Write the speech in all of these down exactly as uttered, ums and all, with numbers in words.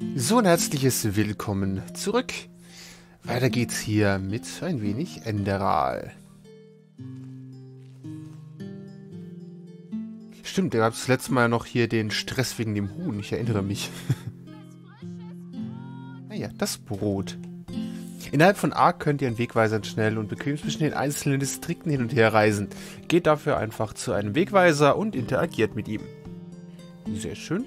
So ein herzliches Willkommen zurück. Weiter geht's hier mit ein wenig Enderal. Stimmt, da gab es das letzte Mal noch hier den Stress wegen dem Huhn. Ich erinnere mich. Naja, das Brot. Innerhalb von Ark könnt ihr in Wegweisern schnell und bequem zwischen den einzelnen Distrikten hin und her reisen. Geht dafür einfach zu einem Wegweiser und interagiert mit ihm. Sehr schön.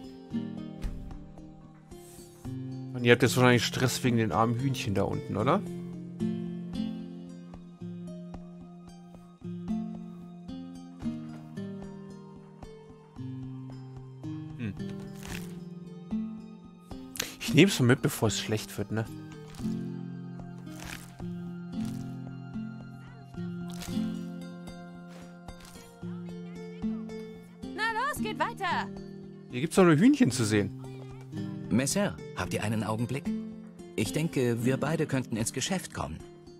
Und ihr habt jetzt wahrscheinlich Stress wegen den armen Hühnchen da unten, oder? Hm. Ich nehme es mal mit, bevor es schlecht wird, ne? Na los, geht weiter! Hier gibt es doch nur Hühnchen zu sehen. Messer, habt ihr einen Augenblick? Ich denke, wir beide könnten ins Geschäft kommen.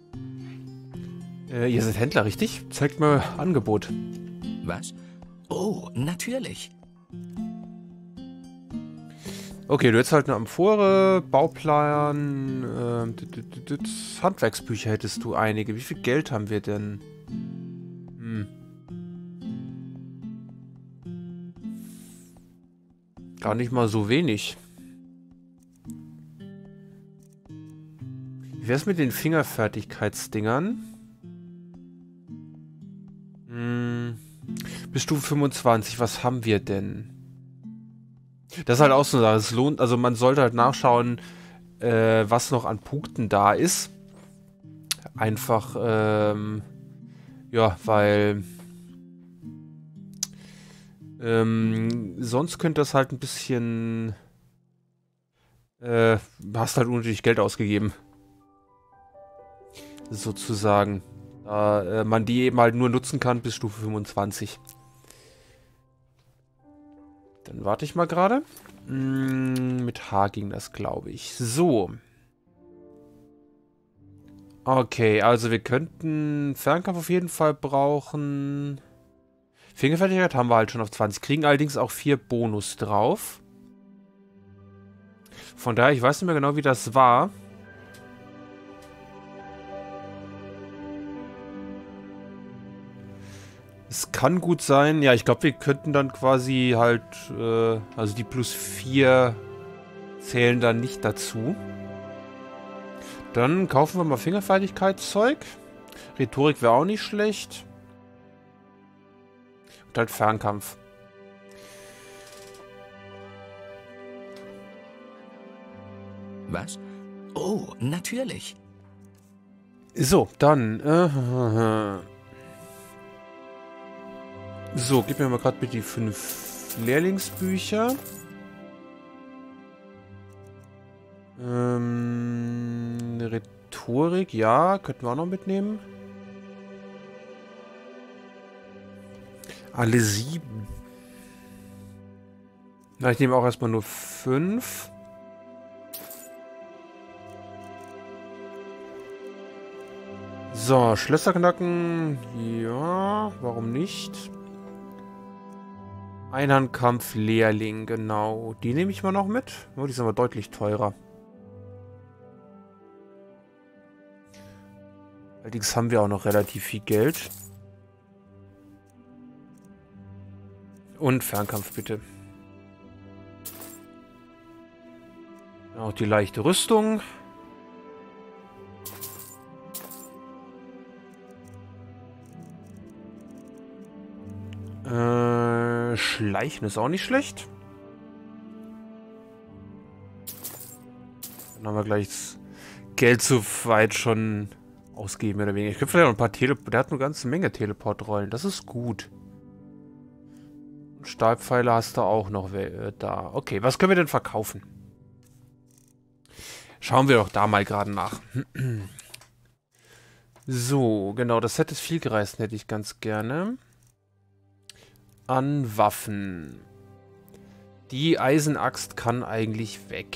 Äh, ihr seid Händler, richtig? Zeigt mal Angebot. Was? Oh, natürlich. Okay, du hättest halt eine Amphore, Bauplan, ähm, d- d- d- d- Handwerksbücher hättest du einige. Wie viel Geld haben wir denn? Hm. Gar nicht mal so wenig. Wie wär's mit den Fingerfertigkeitsdingern? Hm. Bis Stufe fünfundzwanzig, was haben wir denn? Das ist halt auch so eine Sache. Es lohnt, also man sollte halt nachschauen, äh, was noch an Punkten da ist. Einfach, ähm, ja, weil ähm, sonst könnte das halt ein bisschen, äh, hast halt unnötig Geld ausgegeben. Sozusagen. Da äh, man die eben halt nur nutzen kann bis Stufe fünfundzwanzig. Dann warte ich mal gerade. Mm, mit H ging das, glaube ich. So. Okay, also wir könnten Fernkampf auf jeden Fall brauchen. Fingerfertigkeit haben wir halt schon auf zwanzig. Kriegen allerdings auch vier Bonus drauf. Von daher, ich weiß nicht mehr genau, wie das war. Es kann gut sein, ja, ich glaube, wir könnten dann quasi halt, äh, also die plus vier zählen dann nicht dazu. Dann kaufen wir mal Fingerfertigkeitszeug. Rhetorik wäre auch nicht schlecht. Und halt Fernkampf. Was? Oh, natürlich. So, dann, äh, so, gib mir mal gerade bitte die fünf Lehrlingsbücher. Ähm, Rhetorik, ja, könnten wir auch noch mitnehmen. Alle sieben. Na, ich nehme auch erstmal nur fünf. So, Schlösser knacken. Ja, warum nicht? Einhandkampf Lehrling, genau. Die nehme ich mal noch mit. Oh, die sind aber deutlich teurer. Allerdings haben wir auch noch relativ viel Geld. Und Fernkampf bitte. Auch die leichte Rüstung. Äh, Schleichen ist auch nicht schlecht. Dann haben wir gleich das Geld so weit schon ausgeben, mehr oder weniger. Ich könnte vielleicht noch ein paar Teleport. Der hat eine ganze Menge Teleportrollen. Das ist gut. Und Stahlpfeile hast du auch noch äh, da. Okay, was können wir denn verkaufen? Schauen wir doch da mal gerade nach. So, genau. Das Set des Vielgereisten hätte ich ganz gerne. An Waffen. Die Eisenaxt kann eigentlich weg.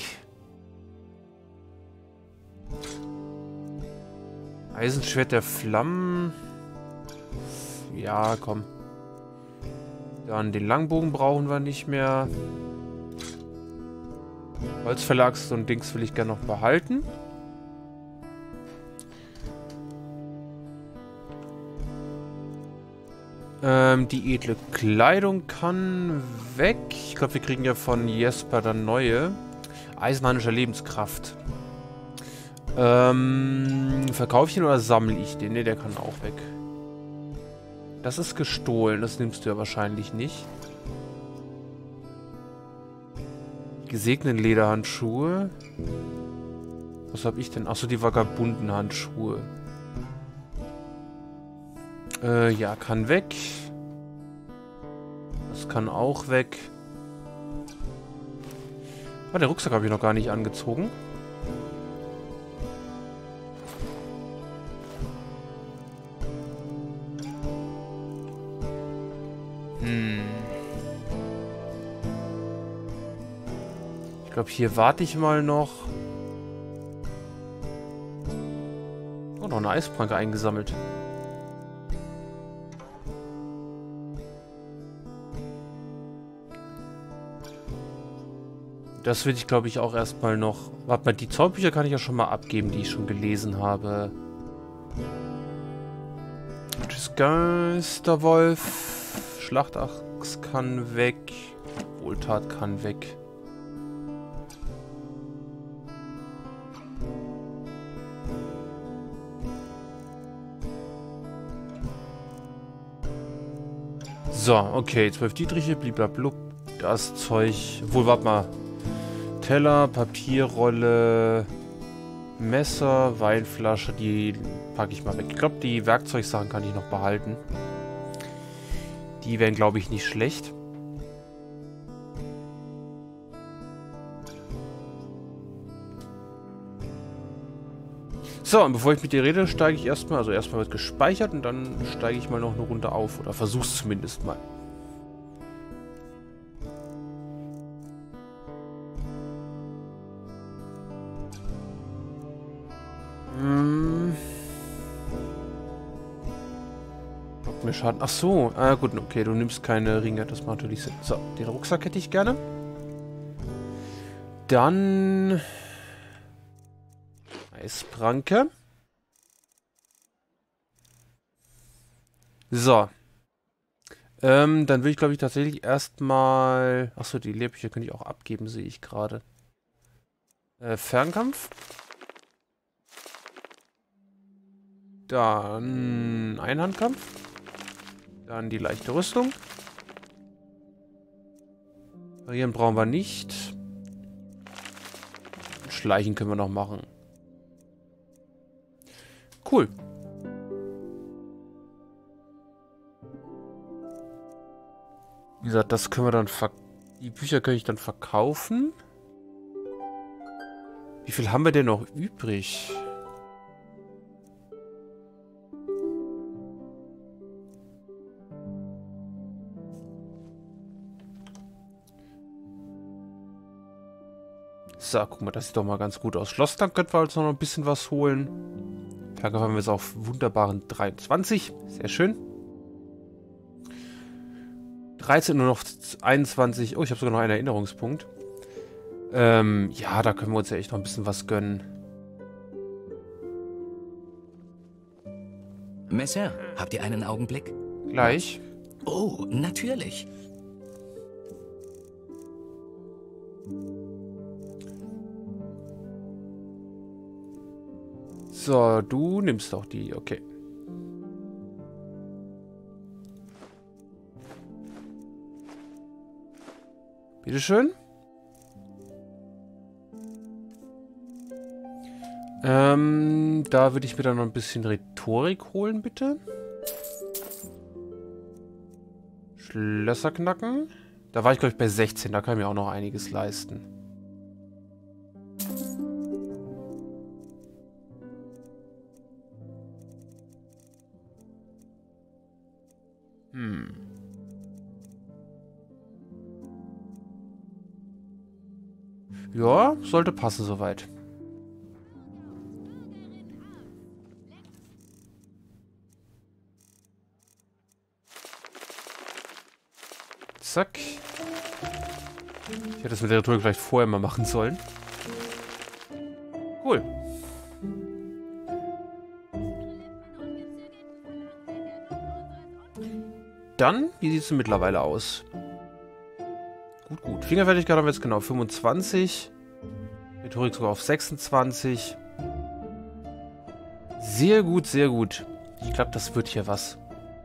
Eisenschwert der Flammen. Ja, komm. Dann den Langbogen brauchen wir nicht mehr. Holzverlags und Dings will ich gerne noch behalten. Ähm, die edle Kleidung kann weg. Ich glaube, wir kriegen ja von Jesper dann neue. Eisenhahnischer Lebenskraft. Ähm, verkaufe ich den oder sammle ich den? Ne, der kann auch weg. Das ist gestohlen. Das nimmst du ja wahrscheinlich nicht. Gesegneten Lederhandschuhe. Was habe ich denn? Achso, die vagabunden Handschuhe. Äh, ja, kann weg. Das kann auch weg. Ah, den Rucksack habe ich noch gar nicht angezogen. Hm. Ich glaube, hier warte ich mal noch. Oh, noch eine Eispranke eingesammelt. Das will ich, glaube ich, auch erstmal noch... Warte mal, die Zauberbücher kann ich ja schon mal abgeben, die ich schon gelesen habe. Tschüss, Geisterwolf. Schlachtachs kann weg. Wohltat kann weg. So, okay. Zwölf Dietriche, bliblablub. Das Zeug... Wohl, warte mal. Teller, Papierrolle, Messer, Weinflasche, die packe ich mal weg. Ich glaube, die Werkzeugsachen kann ich noch behalten. Die wären, glaube ich, nicht schlecht. So, und bevor ich mit dir rede, steige ich erstmal, also erstmal wird gespeichert und dann steige ich mal noch eine Runde auf. Oder versuch's zumindest mal. Mir Schaden. Ach so. Ah, gut, okay, du nimmst keine Ringe. Das macht natürlich Sinn. So, den Rucksack hätte ich gerne. Dann... Eispranke. So. Ähm, dann will ich, glaube ich, tatsächlich erstmal... Achso, die Lehrbücher könnte ich auch abgeben, sehe ich gerade. Äh, Fernkampf. Dann Einhandkampf. Dann die leichte Rüstung. Parieren brauchen wir nicht. Schleichen können wir noch machen. Cool. Wie gesagt, das können wir dann ver... Die Bücher kann ich dann verkaufen. Wie viel haben wir denn noch übrig? So, guck mal, das sieht doch mal ganz gut aus. Schlossdank könnten wir uns noch ein bisschen was holen. Verkauf haben wir jetzt auf wunderbaren dreiundzwanzig. Sehr schön. dreizehn, nur noch einundzwanzig. Oh, ich habe sogar noch einen Erinnerungspunkt. Ähm, ja, da können wir uns ja echt noch ein bisschen was gönnen. Messer, habt ihr einen Augenblick? Gleich. Oh, natürlich. So, du nimmst auch die, okay. Bitteschön. Ähm, da würde ich mir dann noch ein bisschen Rhetorik holen, bitte. Schlösser knacken. Da war ich, glaube ich, bei sechzehn. Da kann ich mir auch noch einiges leisten. Hm. Ja, sollte passen soweit. Zack. Ich hätte das mit der Rhetorik vielleicht vorher mal machen sollen. Cool. Dann, wie sieht es denn mittlerweile aus? Gut, gut. Fingerfertigkeit haben wir jetzt genau fünfundzwanzig. Rhetorik sogar auf sechsundzwanzig. Sehr gut, sehr gut. Ich glaube, das wird hier was.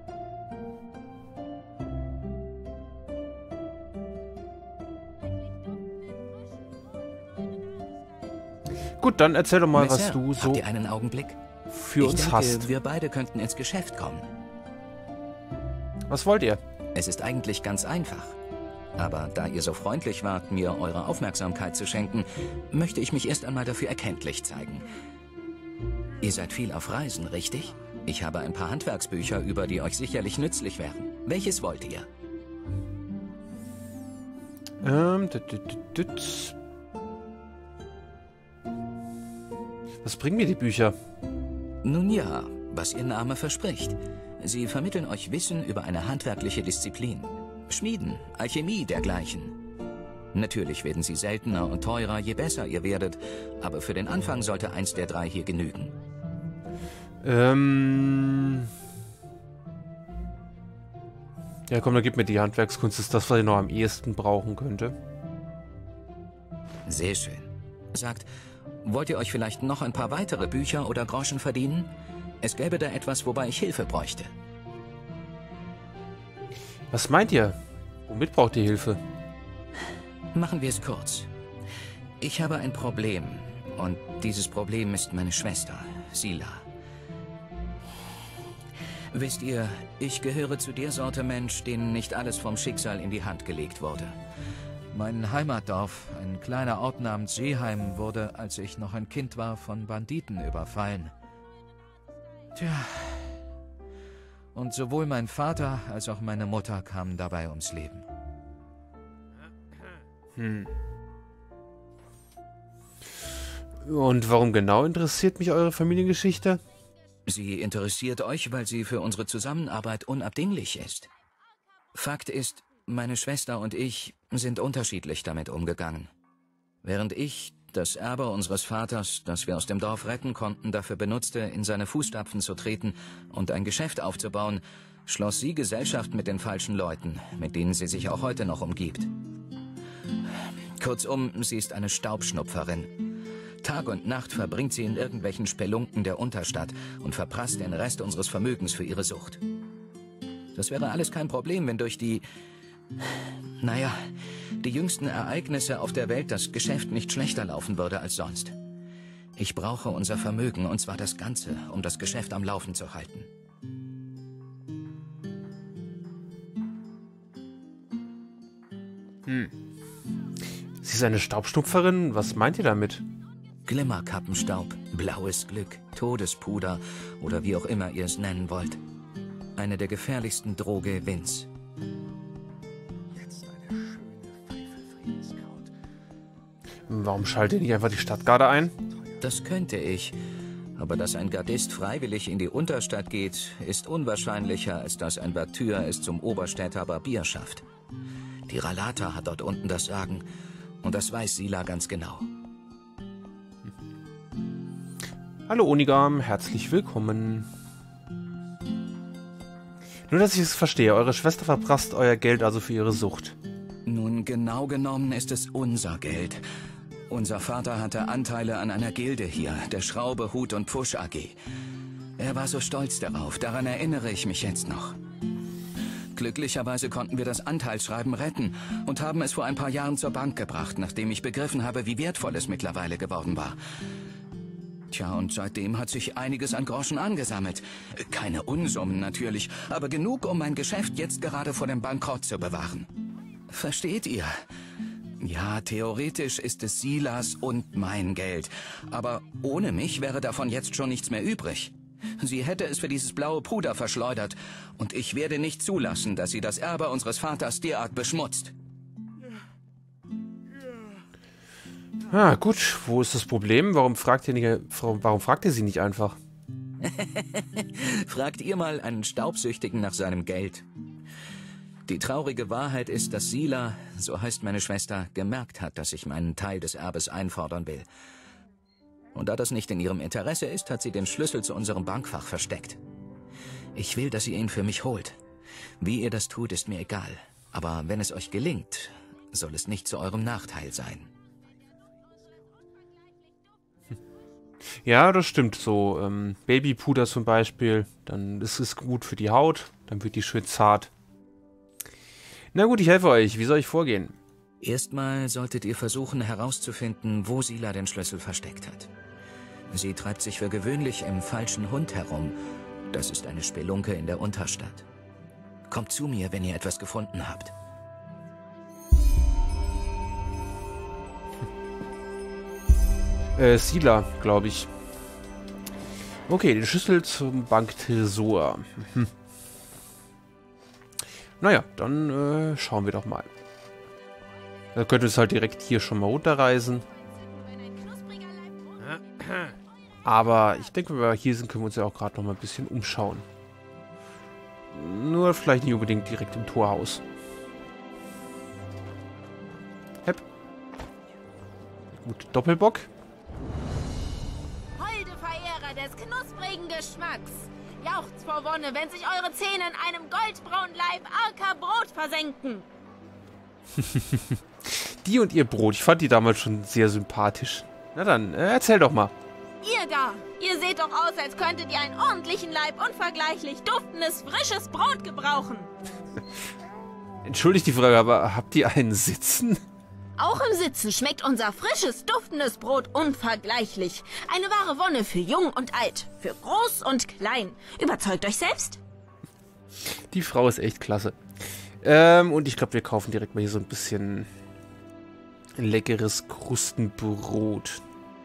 Gut, dann erzähl doch mal, Messer, was du so habt ihr einen Augenblick? für uns ich denke, hast. wir beide könnten ins Geschäft kommen. Was wollt ihr? Es ist eigentlich ganz einfach. Aber da ihr so freundlich wart, mir eure Aufmerksamkeit zu schenken, möchte ich mich erst einmal dafür erkenntlich zeigen. Ihr seid viel auf Reisen, richtig? Ich habe ein paar Handwerksbücher, über die euch sicherlich nützlich wären. Welches wollt ihr? Ähm, dit, dit, dit, dit. Was bringen mir die Bücher? Nun ja, was ihr Name verspricht. Sie vermitteln euch Wissen über eine handwerkliche Disziplin. Schmieden, Alchemie, dergleichen. Natürlich werden sie seltener und teurer, je besser ihr werdet, aber für den Anfang sollte eins der drei hier genügen. Ähm... Ja, komm, dann gib mir die Handwerkskunst. Das ist das, was ich noch am ehesten brauchen könnte. Sehr schön. Sagt, wollt ihr euch vielleicht noch ein paar weitere Bücher oder Groschen verdienen? Es gäbe da etwas, wobei ich Hilfe bräuchte. Was meint ihr? Womit braucht ihr Hilfe? Machen wir es kurz. Ich habe ein Problem. Und dieses Problem ist meine Schwester, Sila. Wisst ihr, ich gehöre zu der Sorte Mensch, denen nicht alles vom Schicksal in die Hand gelegt wurde. Mein Heimatdorf, ein kleiner Ort namens Seeheim, wurde, als ich noch ein Kind war, von Banditen überfallen. Tja. Und sowohl mein Vater als auch meine Mutter kamen dabei ums Leben. Hm. Und warum genau interessiert mich eure Familiengeschichte? Sie interessiert euch, weil sie für unsere Zusammenarbeit unabdinglich ist. Fakt ist, meine Schwester und ich sind unterschiedlich damit umgegangen. Während ich das Erbe unseres Vaters, das wir aus dem Dorf retten konnten, dafür benutzte, in seine Fußstapfen zu treten und ein Geschäft aufzubauen, schloss sie Gesellschaft mit den falschen Leuten, mit denen sie sich auch heute noch umgibt. Kurzum, sie ist eine Staubschnupferin. Tag und Nacht verbringt sie in irgendwelchen Spelunken der Unterstadt und verprasst den Rest unseres Vermögens für ihre Sucht. Das wäre alles kein Problem, wenn durch die... Naja, die jüngsten Ereignisse auf der Welt das Geschäft nicht schlechter laufen würde als sonst. Ich brauche unser Vermögen, und zwar das Ganze, um das Geschäft am Laufen zu halten. Hm. Sie ist eine Staubschnupferin? Was meint ihr damit? Glimmerkappenstaub, blaues Glück, Todespuder oder wie auch immer ihr es nennen wollt. Eine der gefährlichsten Droge Vins. Warum schaltet ihr nicht einfach die Stadtgarde ein? Das könnte ich. Aber dass ein Gardist freiwillig in die Unterstadt geht, ist unwahrscheinlicher, als dass ein Batür es zum Oberstädter Barbier schafft. Die Ralata hat dort unten das Sagen. Und das weiß Sila ganz genau. Hallo Onigam, herzlich willkommen. Nur, dass ich es verstehe, eure Schwester verprasst euer Geld also für ihre Sucht. Nun, genau genommen ist es unser Geld. Unser Vater hatte Anteile an einer Gilde hier, der Schraube, Hut und Pfusch A G. Er war so stolz darauf, daran erinnere ich mich jetzt noch. Glücklicherweise konnten wir das Anteilsschreiben retten und haben es vor ein paar Jahren zur Bank gebracht, nachdem ich begriffen habe, wie wertvoll es mittlerweile geworden war. Tja, und seitdem hat sich einiges an Groschen angesammelt. Keine Unsummen natürlich, aber genug, um mein Geschäft jetzt gerade vor dem Bankrott zu bewahren. Versteht ihr? Ja, theoretisch ist es Silas und mein Geld. Aber ohne mich wäre davon jetzt schon nichts mehr übrig. Sie hätte es für dieses blaue Puder verschleudert. Und ich werde nicht zulassen, dass sie das Erbe unseres Vaters derart beschmutzt. Ah, gut. Wo ist das Problem? Warum fragt ihr, nicht, warum fragt ihr sie nicht einfach? Fragt ihr mal einen Staubsüchtigen nach seinem Geld. Die traurige Wahrheit ist, dass Sila, so heißt meine Schwester, gemerkt hat, dass ich meinen Teil des Erbes einfordern will. Und da das nicht in ihrem Interesse ist, hat sie den Schlüssel zu unserem Bankfach versteckt. Ich will, dass ihr ihn für mich holt. Wie ihr das tut, ist mir egal. Aber wenn es euch gelingt, soll es nicht zu eurem Nachteil sein. Ja, das stimmt so. Ähm, Babypuder zum Beispiel, dann ist es gut für die Haut, dann wird die schön zart. Na gut, ich helfe euch. Wie soll ich vorgehen? Erstmal solltet ihr versuchen herauszufinden, wo Sila den Schlüssel versteckt hat. Sie treibt sich für gewöhnlich im falschen Hund herum. Das ist eine Spelunke in der Unterstadt. Kommt zu mir, wenn ihr etwas gefunden habt. Äh, Sila, glaube ich. Okay, den Schlüssel zum Banktresor. Hm. Naja, dann äh, schauen wir doch mal. Dann könnt ihr es halt direkt hier schon mal runterreisen. Aber ich denke, wenn wir hier sind, können wir uns ja auch gerade noch mal ein bisschen umschauen. Nur vielleicht nicht unbedingt direkt im Torhaus. Hepp. Gut, Doppelbock. Holde Verehrer des knusprigen Geschmacks. Jauchzt vor Wonne, wenn sich eure Zähne in einem goldbraunen Leib arker Brot versenken. Die und ihr Brot. Ich fand die damals schon sehr sympathisch. Na dann, äh, erzähl doch mal. Ihr da, ihr seht doch aus, als könntet ihr einen ordentlichen Leib unvergleichlich duftendes, frisches Brot gebrauchen. Entschuldigt die Frage, aber habt ihr einen Sitzen? Auch im Sitzen schmeckt unser frisches, duftendes Brot unvergleichlich. Eine wahre Wonne für Jung und Alt, für Groß und Klein. Überzeugt euch selbst? Die Frau ist echt klasse. Ähm, und ich glaube, wir kaufen direkt mal hier so ein bisschen leckeres Krustenbrot.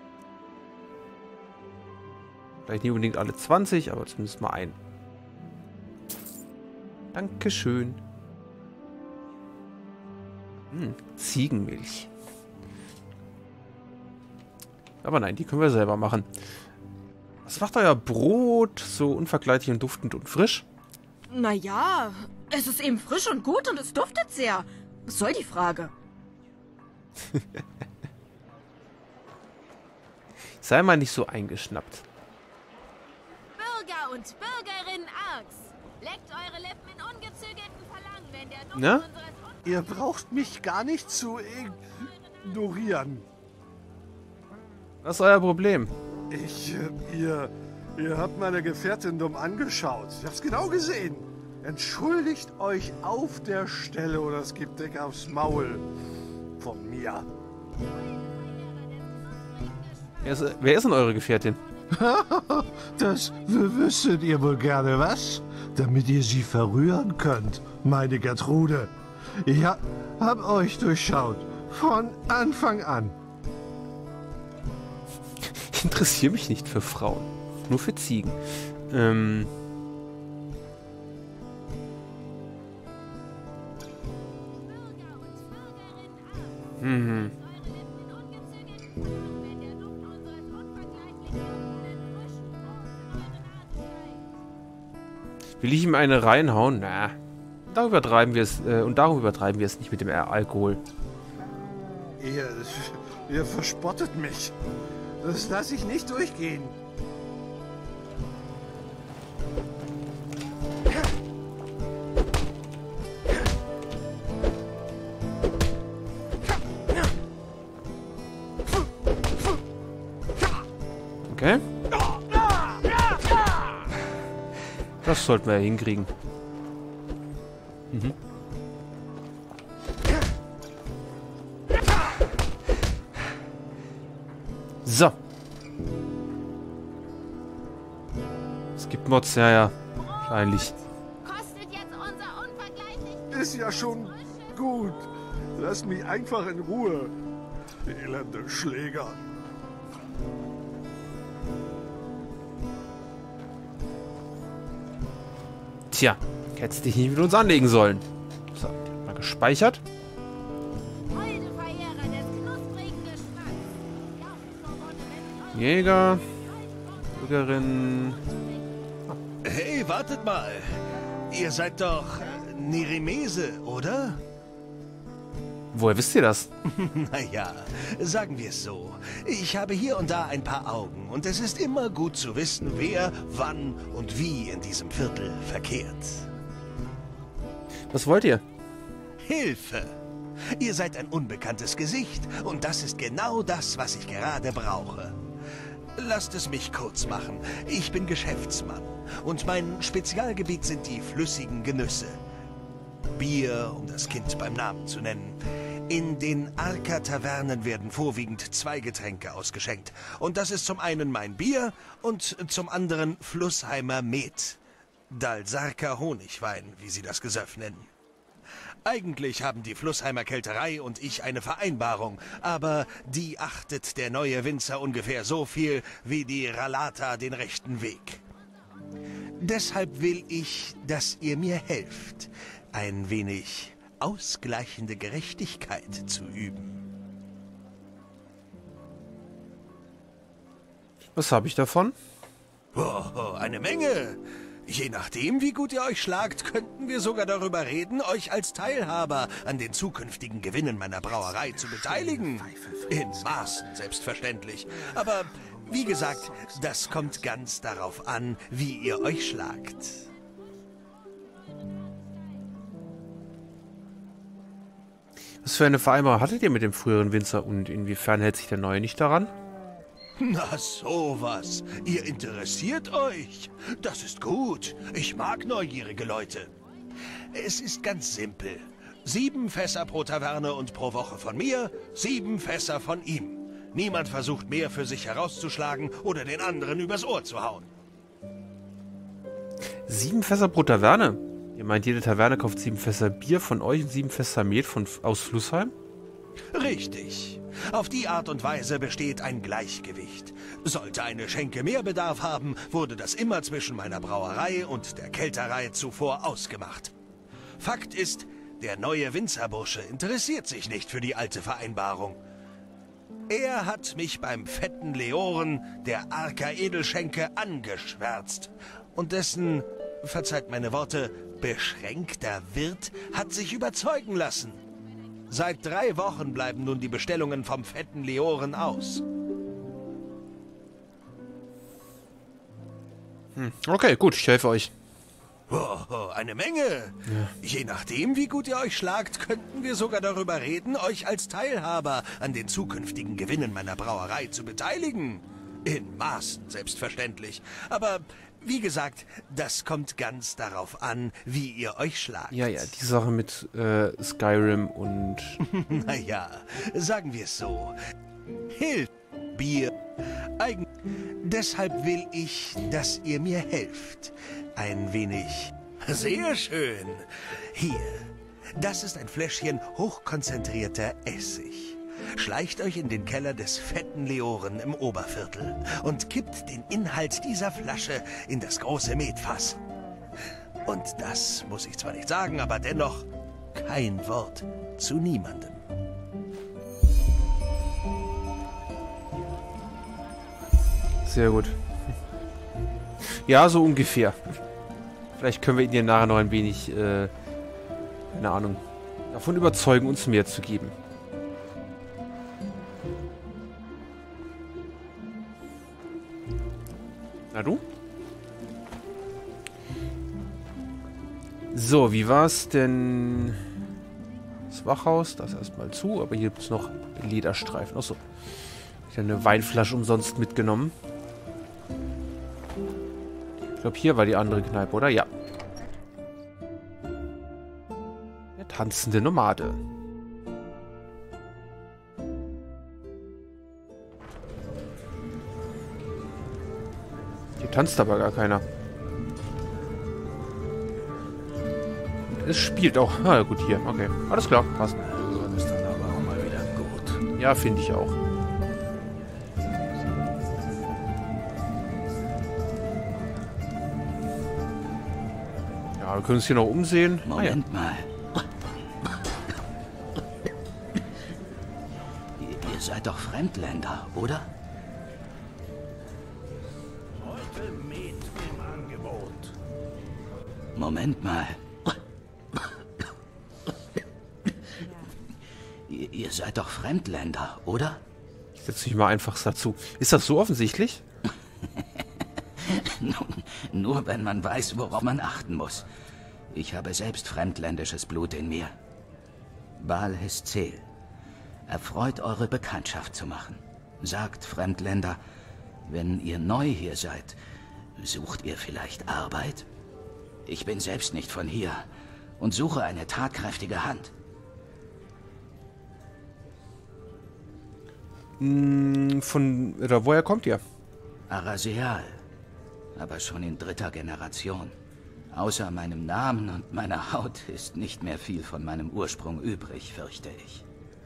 Vielleicht nicht unbedingt alle zwanzig, aber zumindest mal ein. Dankeschön. Hm, Ziegenmilch. Aber nein, die können wir selber machen. Was macht euer Brot so unvergleichlich und duftend und frisch? Naja, es ist eben frisch und gut und es duftet sehr. Was soll die Frage? Sei mal nicht so eingeschnappt. Bürger und Bürgerinnen Arx, leckt eure Lippen in ungezügelten Verlangen, wenn der Duft Ne? unseres... Ihr braucht mich gar nicht zu ignorieren. Was ist euer Problem? Ich, äh, ihr, ihr habt meine Gefährtin dumm angeschaut. Ich hab's genau gesehen. Entschuldigt euch auf der Stelle oder es gibt dick aufs Maul. Von mir. Wer ist, wer ist denn eure Gefährtin? Das wüsstet ihr wohl gerne, was? Damit ihr sie verrühren könnt, meine Gertrude. Ich hab, hab euch durchschaut. Von Anfang an. Ich interessiere mich nicht für Frauen. Nur für Ziegen. Ähm... Mhm. Will ich ihm eine reinhauen? Na, da übertreiben wir es, äh, und darum übertreiben wir es nicht mit dem Alkohol. Ihr, ihr verspottet mich. Das lasse ich nicht durchgehen. Okay. Das sollten wir ja hinkriegen. Mhm. So. Es gibt Mods, ja, ja. Wahrscheinlich. Kostet jetzt unser unvergleichlich... Ist ja schon gut. Lasst mich einfach in Ruhe. Elende Schläger. Tja, hättest dich nicht mit uns anlegen sollen. So, mal gespeichert. Holde Verehrer des knusprigen Geschmacks. Jauchzt vor Wonne, wenn eure... Jäger. Bürgerin. Hey, wartet mal. Ihr seid doch äh, Nerimese, oder? Woher wisst ihr das? Naja, sagen wir es so. Ich habe hier und da ein paar Augen und es ist immer gut zu wissen, wer, wann und wie in diesem Viertel verkehrt. Was wollt ihr? Hilfe! Ihr seid ein unbekanntes Gesicht und das ist genau das, was ich gerade brauche. Lasst es mich kurz machen. Ich bin Geschäftsmann und mein Spezialgebiet sind die flüssigen Genüsse. Bier, um das Kind beim Namen zu nennen. In den Arca-Tavernen werden vorwiegend zwei Getränke ausgeschenkt. Und das ist zum einen mein Bier und zum anderen Flussheimer Met. Dalsarker Honigwein, wie sie das Gesöff nennen. Eigentlich haben die Flussheimer Kälterei und ich eine Vereinbarung, aber die achtet der neue Winzer ungefähr so viel wie die Ralata den rechten Weg. Deshalb will ich, dass ihr mir helft, ein wenig ausgleichende Gerechtigkeit zu üben. Was habe ich davon? Oh, eine Menge. Je nachdem, wie gut ihr euch schlagt, könnten wir sogar darüber reden, euch als Teilhaber an den zukünftigen Gewinnen meiner Brauerei zu beteiligen. In Maßen, selbstverständlich. Aber wie gesagt, das kommt ganz darauf an, wie ihr euch schlagt. Was für eine Vereinbarung hattet ihr mit dem früheren Winzer und inwiefern hält sich der neue nicht daran? Na sowas. Ihr interessiert euch. Das ist gut. Ich mag neugierige Leute. Es ist ganz simpel. Sieben Fässer pro Taverne und pro Woche von mir, sieben Fässer von ihm. Niemand versucht mehr für sich herauszuschlagen oder den anderen übers Ohr zu hauen. Sieben Fässer pro Taverne? Ihr meint, jede Taverne kauft sieben Fässer Bier von euch und sieben Fässer Met von, aus Flussheim? Richtig. Auf die Art und Weise besteht ein Gleichgewicht. Sollte eine Schenke mehr Bedarf haben, wurde das immer zwischen meiner Brauerei und der Kälterei zuvor ausgemacht. Fakt ist, der neue Winzerbursche interessiert sich nicht für die alte Vereinbarung. Er hat mich beim fetten Leoren, der Arca Edelschenke, angeschwärzt. Und dessen, verzeiht meine Worte, beschränkter Wirt hat sich überzeugen lassen. Seit drei Wochen bleiben nun die Bestellungen vom fetten Leoren aus. Hm. Okay, gut, ich helfe euch. Oh, eine Menge. Ja. Je nachdem, wie gut ihr euch schlagt, könnten wir sogar darüber reden, euch als Teilhaber an den zukünftigen Gewinnen meiner Brauerei zu beteiligen. In Maßen, selbstverständlich. Aber wie gesagt, das kommt ganz darauf an, wie ihr euch schlagt. Ja, ja, die Sache mit äh, Skyrim und... Naja, sagen wir es so. Hilf, Bier, Eigen... Deshalb will ich, dass ihr mir helft. Ein wenig... Sehr schön. Hier, das ist ein Fläschchen hochkonzentrierter Essig. Schleicht euch in den Keller des fetten Leoren im Oberviertel und kippt den Inhalt dieser Flasche in das große Metfass. Und das muss ich zwar nicht sagen, aber dennoch kein Wort zu niemandem. Sehr gut. Ja, so ungefähr. Vielleicht können wir ihn ja nachher noch ein wenig, äh, keine Ahnung, davon überzeugen, uns mehr zu geben. Na du? So, wie war's denn? Das Wachhaus, das erstmal zu, aber hier gibt es noch Lederstreifen. Achso. Ich habe eine Weinflasche umsonst mitgenommen. Ich glaube, hier war die andere Kneipe, oder? Ja. Der tanzende Nomade. Hier tanzt aber gar keiner. Es spielt auch. Ah, gut, hier. Okay. Alles klar. Passt. Dann ist dann aber auch mal wieder gut. Ja, finde ich auch. Ja, wir können uns hier noch umsehen. Moment ah, ja. mal. Ihr, ihr seid doch Fremdländer, oder? Heute Met im Angebot. Moment mal. Ihr seid doch Fremdländer, oder? Ich setze mich mal einfach dazu. Ist das so offensichtlich? Nun, nur wenn man weiß, worauf man achten muss. Ich habe selbst fremdländisches Blut in mir. Baal Heszel. Erfreut, eure Bekanntschaft zu machen. Sagt, Fremdländer, wenn ihr neu hier seid, sucht ihr vielleicht Arbeit? Ich bin selbst nicht von hier und suche eine tatkräftige Hand. Von, oder woher kommt ihr? Araseal, aber schon in dritter Generation. Außer meinem Namen und meiner Haut ist nicht mehr viel von meinem Ursprung übrig, fürchte ich.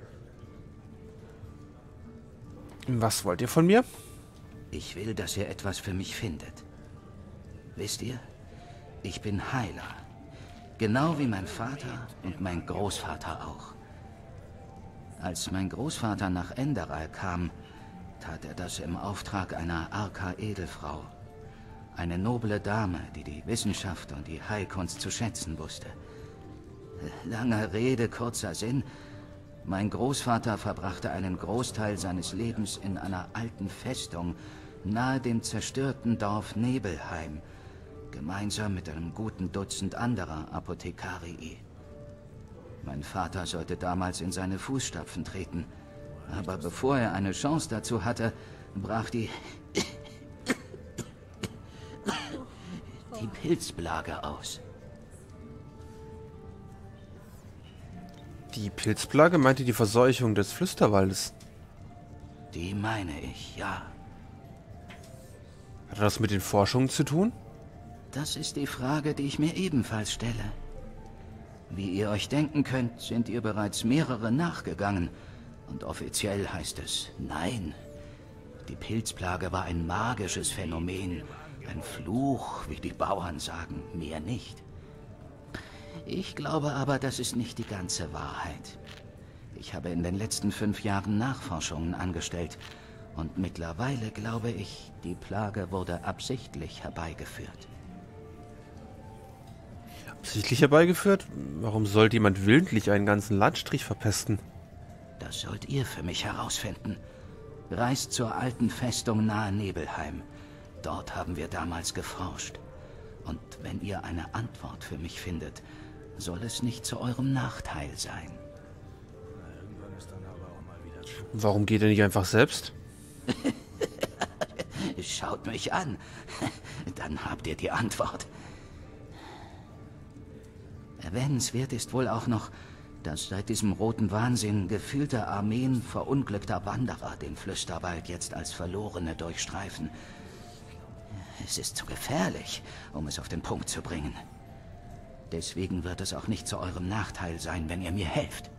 Was wollt ihr von mir? Ich will, dass ihr etwas für mich findet. Wisst ihr, ich bin Heiler. Genau wie mein Vater und mein Großvater auch. Als mein Großvater nach Enderal kam, tat er das im Auftrag einer Arka-Edelfrau. Eine noble Dame, die die Wissenschaft und die Heilkunst zu schätzen wusste. Lange Rede, kurzer Sinn. Mein Großvater verbrachte einen Großteil seines Lebens in einer alten Festung nahe dem zerstörten Dorf Nebelheim, gemeinsam mit einem guten Dutzend anderer Apothekarii. Mein Vater sollte damals in seine Fußstapfen treten, aber bevor er eine Chance dazu hatte, brach die die Pilzplage aus. Die Pilzplage meinte die Verseuchung des Flüsterwaldes. Die meine ich, ja. Hat das mit den Forschungen zu tun? Das ist die Frage, die ich mir ebenfalls stelle. Wie ihr euch denken könnt, sind ihr bereits mehrere nachgegangen. Und offiziell heißt es nein. Die Pilzplage war ein magisches Phänomen. Ein Fluch, wie die Bauern sagen, mehr nicht. Ich glaube aber, das ist nicht die ganze Wahrheit. Ich habe in den letzten fünf Jahren Nachforschungen angestellt. Und mittlerweile glaube ich, die Plage wurde absichtlich herbeigeführt. Absichtlich herbeigeführt? Warum sollte jemand willentlich einen ganzen Landstrich verpesten? Das sollt ihr für mich herausfinden. Reist zur alten Festung nahe Nebelheim. Dort haben wir damals geforscht. Und wenn ihr eine Antwort für mich findet, soll es nicht zu eurem Nachteil sein. Warum geht ihr nicht einfach selbst? Schaut mich an. Dann habt ihr die Antwort. Erwähnenswert ist wohl auch noch, dass seit diesem roten Wahnsinn gefühlte Armeen verunglückter Wanderer den Flüsterwald jetzt als Verlorene durchstreifen. Es ist zu gefährlich, um es auf den Punkt zu bringen. Deswegen wird es auch nicht zu eurem Nachteil sein, wenn ihr mir helft.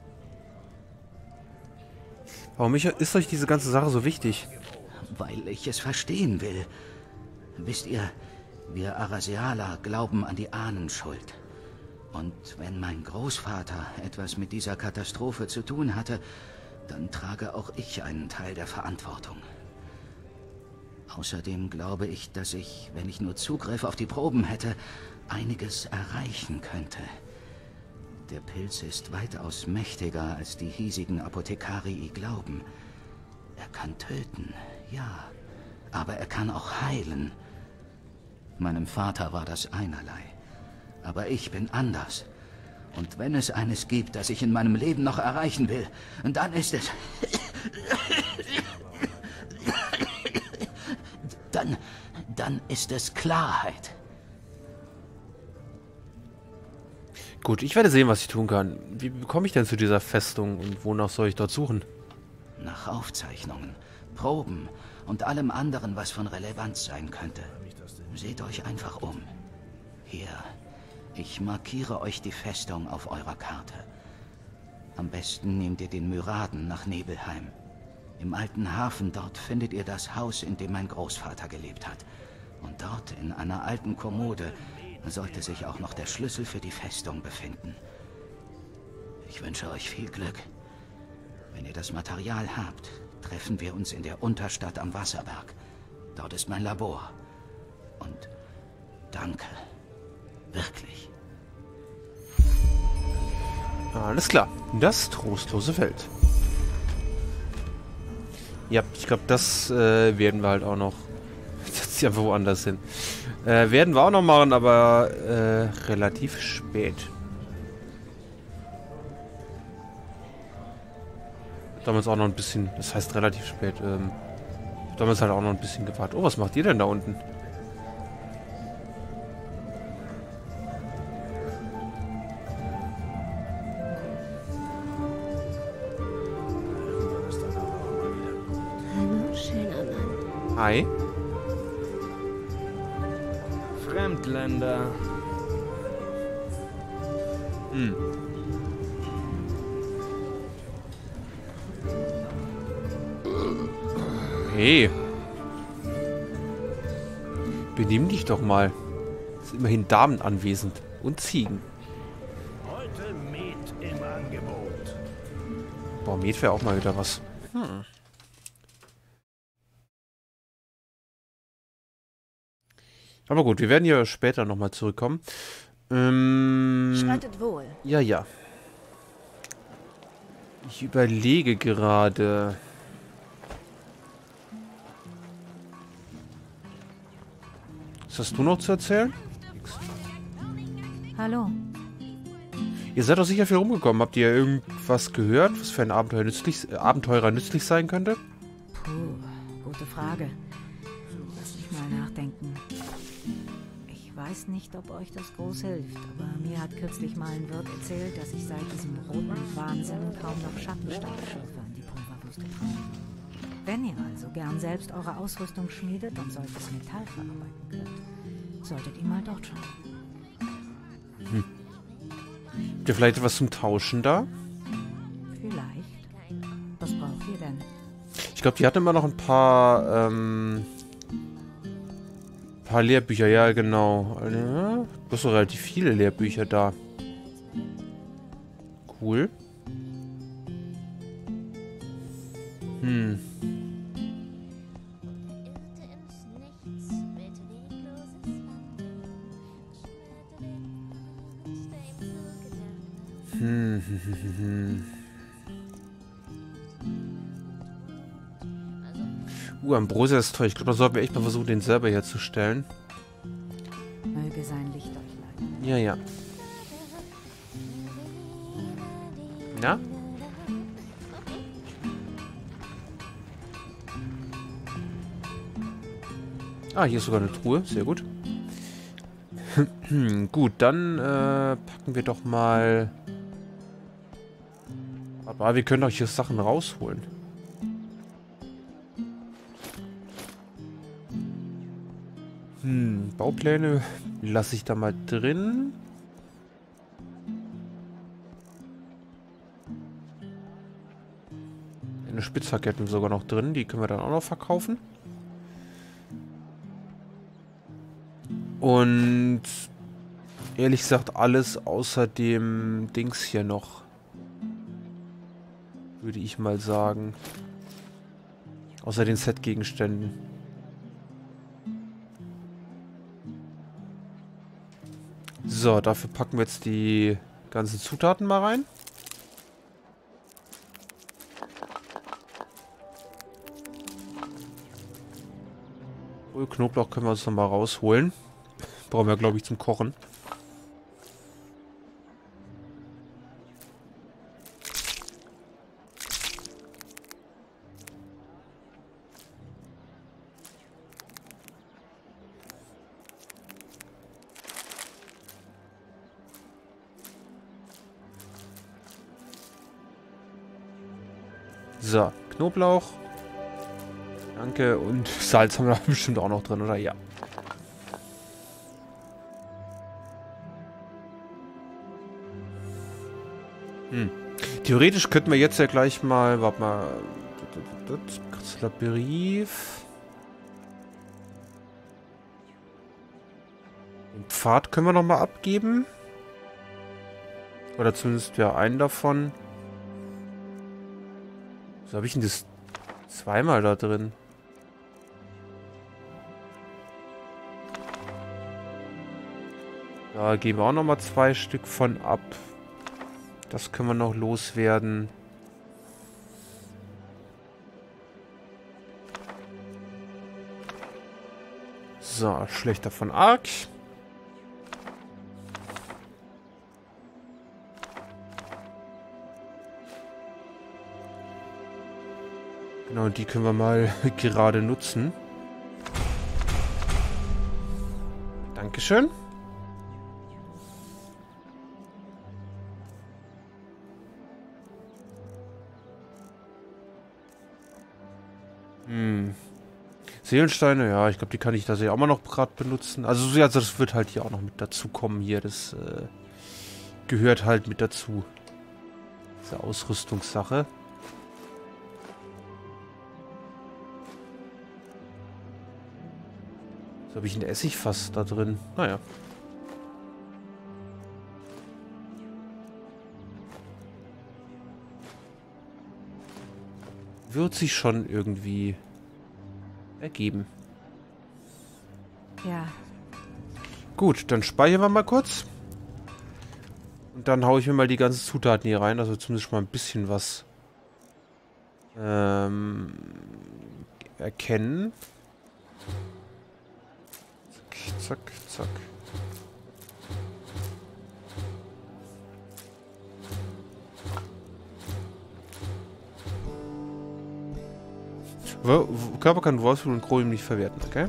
Warum ist euch diese ganze Sache so wichtig? Weil ich es verstehen will. Wisst ihr, wir Arasealer glauben an die Ahnenschuld. Und wenn mein Großvater etwas mit dieser Katastrophe zu tun hatte, dann trage auch ich einen Teil der Verantwortung. Außerdem glaube ich, dass ich, wenn ich nur Zugriff auf die Proben hätte, einiges erreichen könnte. Der Pilz ist weitaus mächtiger, als die hiesigen Apothekarii glauben. Er kann töten, ja, aber er kann auch heilen. Meinem Vater war das einerlei. Aber ich bin anders. Und wenn es eines gibt, das ich in meinem Leben noch erreichen will, dann ist es... Dann, dann ist es Klarheit. Gut, ich werde sehen, was ich tun kann. Wie bekomme ich denn zu dieser Festung und wonach soll ich dort suchen? Nach Aufzeichnungen, Proben und allem anderen, was von Relevanz sein könnte. Seht euch einfach um. Hier, ich markiere euch die Festung auf eurer Karte. Am besten nehmt ihr den Myraden nach Nebelheim. Im alten Hafen dort findet ihr das Haus, in dem mein Großvater gelebt hat. Und dort, in einer alten Kommode, sollte sich auch noch der Schlüssel für die Festung befinden. Ich wünsche euch viel Glück. Wenn ihr das Material habt, treffen wir uns in der Unterstadt am Wasserberg. Dort ist mein Labor. Und danke. Wirklich. Alles klar. Das trostlose Feld. Ja, ich glaube, das äh, werden wir halt auch noch. Das ist ja woanders hin. Äh, werden wir auch noch machen, aber äh, relativ spät. Damals auch noch ein bisschen, das heißt relativ spät, ähm, damals halt auch noch ein bisschen gewartet. Oh, was macht ihr denn da unten? Hallo, schöner Mann. Hi. Fremdländer. Hm. Hey. Benimm dich doch mal. Es sind immerhin Damen anwesend. Und Ziegen. Heute Met im Angebot. Boah, Met wäre auch mal wieder was. Hm. Aber gut, wir werden hier später nochmal zurückkommen. Ähm, Schreitet wohl. ja, ja. Ich überlege gerade. Was hast du noch zu erzählen? Hallo. Ihr seid doch sicher viel rumgekommen. Habt ihr irgendwas gehört, was für ein Abenteuer nützlich, äh, Abenteurer nützlich sein könnte? Puh, gute Frage. Lass mich mal nachdenken. Ich weiß nicht, ob euch das groß hilft, aber mir hat kürzlich mal ein Wirt erzählt, dass ich seit diesem roten Wahnsinn kaum noch Schattenstaubschürfer in die Pulverwüste traue. Wenn ihr also gern selbst eure Ausrüstung schmiedet und solches Metall verarbeiten könnt, solltet ihr mal dort schauen. Hm. Habt ihr vielleicht etwas zum Tauschen da? Vielleicht. Was braucht ihr denn? Ich glaube, die hatten immer noch ein paar, ähm, paar Lehrbücher. Ja, genau. Ja, du hast doch relativ viele Lehrbücher da. Cool. Hm. Hm, hm, hm, hm. Uh, Ambrosia ist toll. Ich glaube, da sollten wir echt mal versuchen, den selber herzustellen. Möge sein Licht euch leiten. Ja, ja. Na? Ah, hier ist sogar eine Truhe. Sehr gut. Gut, dann äh, packen wir doch mal... Aber wir können doch hier Sachen rausholen. Hm, Baupläne lasse ich da mal drin. Eine Spitzhacke hätten wir sogar noch drin. Die können wir dann auch noch verkaufen. Und ehrlich gesagt alles außer dem Dings hier noch. Würde ich mal sagen. Außer den Set-Gegenständen. So, dafür packen wir jetzt die ganzen Zutaten mal rein. Oh, Knoblauch können wir uns noch mal rausholen. Brauchen wir, glaube ich, zum Kochen. So, Knoblauch. Danke. Und Salz haben wir bestimmt auch noch drin, oder? Ja. Hm. Theoretisch könnten wir jetzt ja gleich mal... Warte mal... Kritzeler Brief. Den Pfad können wir noch mal abgeben. Oder zumindest ja einen davon. So habe ich denn das zweimal da drin? Da geben wir auch noch mal zwei Stück von ab. Das können wir noch loswerden. So, schlechter von Ark. Genau, die können wir mal gerade nutzen. Dankeschön. Hm. Seelensteine, ja, ich glaube, die kann ich da auch mal noch gerade benutzen. Also, also das wird halt hier auch noch mit dazu kommen hier. Das äh, gehört halt mit dazu. Diese Ausrüstungssache. So habe ich ein Essigfass da drin. Naja. Wird sich schon irgendwie ergeben. Ja. Gut, dann speichern wir mal kurz. Und dann haue ich mir mal die ganzen Zutaten hier rein. Also zumindest mal ein bisschen was ähm, erkennen. Zack, zack. Wo, wo, Körper kann Wolfsblut und Chromium nicht verwerten, okay?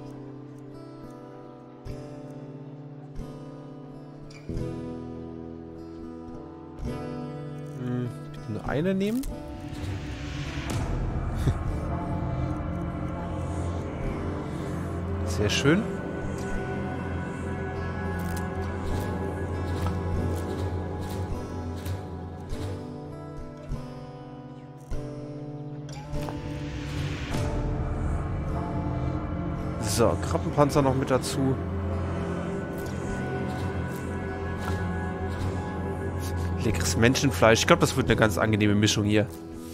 Hm, bitte nur eine nehmen. Sehr schön. So, Krabbenpanzer noch mit dazu. Leckeres Menschenfleisch. Ich glaube, das wird eine ganz angenehme Mischung hier.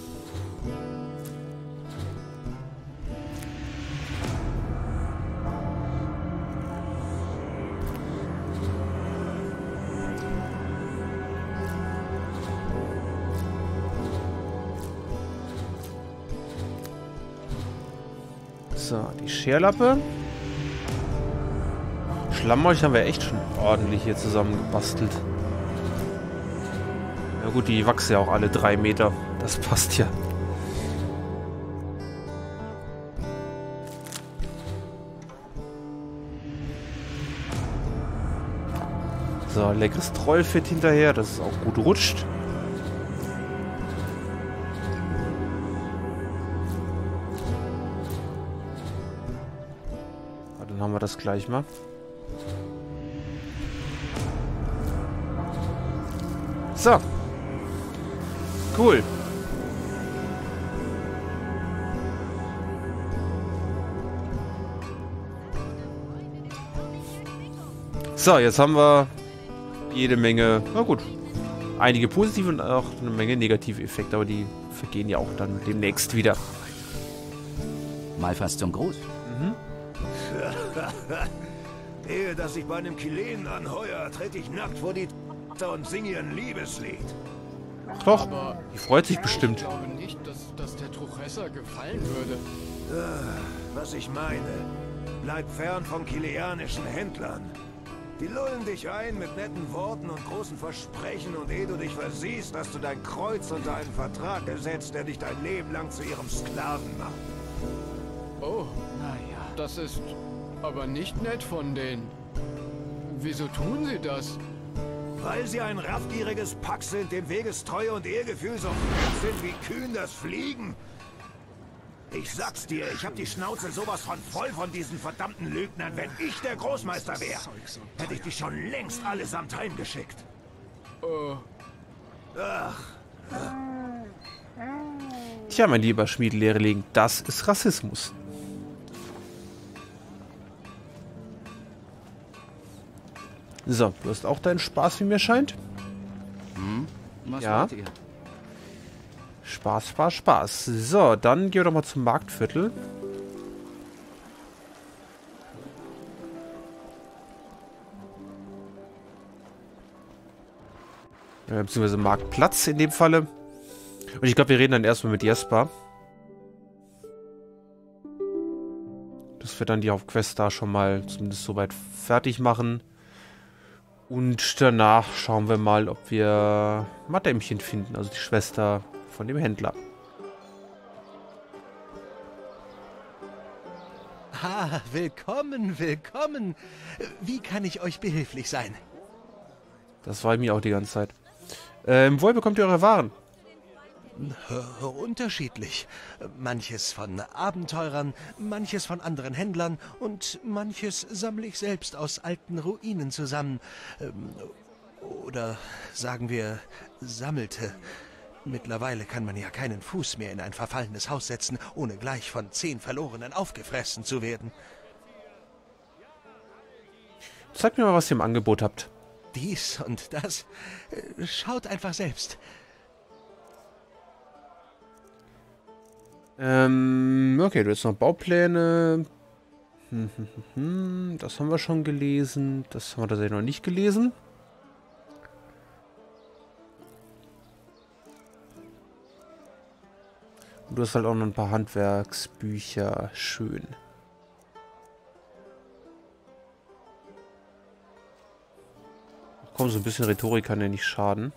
So, die Scherlappe. Schlammmolch haben wir echt schon ordentlich hier zusammengebastelt. Ja gut, die wachsen ja auch alle drei Meter. Das passt ja. So, leckeres Trollfett hinterher, dass es auch gut rutscht. Dann haben wir das gleich mal. So. Cool. So, jetzt haben wir jede Menge, na gut, einige positive und auch eine Menge negative Effekte, aber die vergehen ja auch dann demnächst wieder. Mal fast zum Gruß. Mhm. Ehe, dass ich bei einem Kilenen anheuer, trete ich nackt vor die und singe ihr ein Liebeslied. Ach doch, die freut sich bestimmt. Ich glaube nicht, dass, dass der Truchesser gefallen würde. Was ich meine, bleib fern von kilianischen Händlern. Die lullen dich ein mit netten Worten und großen Versprechen und ehe du dich versiehst, hast du dein Kreuz unter einen Vertrag gesetzt, der dich dein Leben lang zu ihrem Sklaven macht. Oh, naja. Das ist aber nicht nett von denen. Wieso tun sie das? Weil sie ein raffgieriges Pack sind, dem Wegestreue und Ehrgefühl so fremd sind wie Kühen das Fliegen. Ich sag's dir, ich hab die Schnauze sowas von voll von diesen verdammten Lügnern. Wenn ich der Großmeister wäre, hätte ich die schon längst allesamt heimgeschickt. Äh. Ach. Tja, mein lieber Schmiedelehrling, das ist Rassismus. So, du hast auch deinen Spaß, wie mir scheint. Hm? Was Ja. wollt ihr? Spaß, Spaß, Spaß. So, dann gehen wir doch mal zum Marktviertel. Ja, beziehungsweise Marktplatz in dem Falle. Und ich glaube, wir reden dann erstmal mit Jesper. Dass wir dann die Hauptquest da schon mal zumindest soweit fertig machen. Und danach schauen wir mal, ob wir Madämchen finden, also die Schwester von dem Händler. Ah, willkommen, willkommen. Wie kann ich euch behilflich sein? Das war mir auch die ganze Zeit. Ähm, woher bekommt ihr eure Waren? Äh, unterschiedlich. Manches von Abenteurern, manches von anderen Händlern und manches sammle ich selbst aus alten Ruinen zusammen. Ähm, oder sagen wir, sammelte. Mittlerweile kann man ja keinen Fuß mehr in ein verfallenes Haus setzen, ohne gleich von zehn Verlorenen aufgefressen zu werden. Zeigt mir mal, was ihr im Angebot habt. Dies und das. Schaut einfach selbst. Ähm, okay, du hast noch Baupläne. Hm, hm, hm, hm. Das haben wir schon gelesen. Das haben wir tatsächlich noch nicht gelesen. Und du hast halt auch noch ein paar Handwerksbücher. Schön. Ach komm, so ein bisschen Rhetorik kann ja nicht schaden.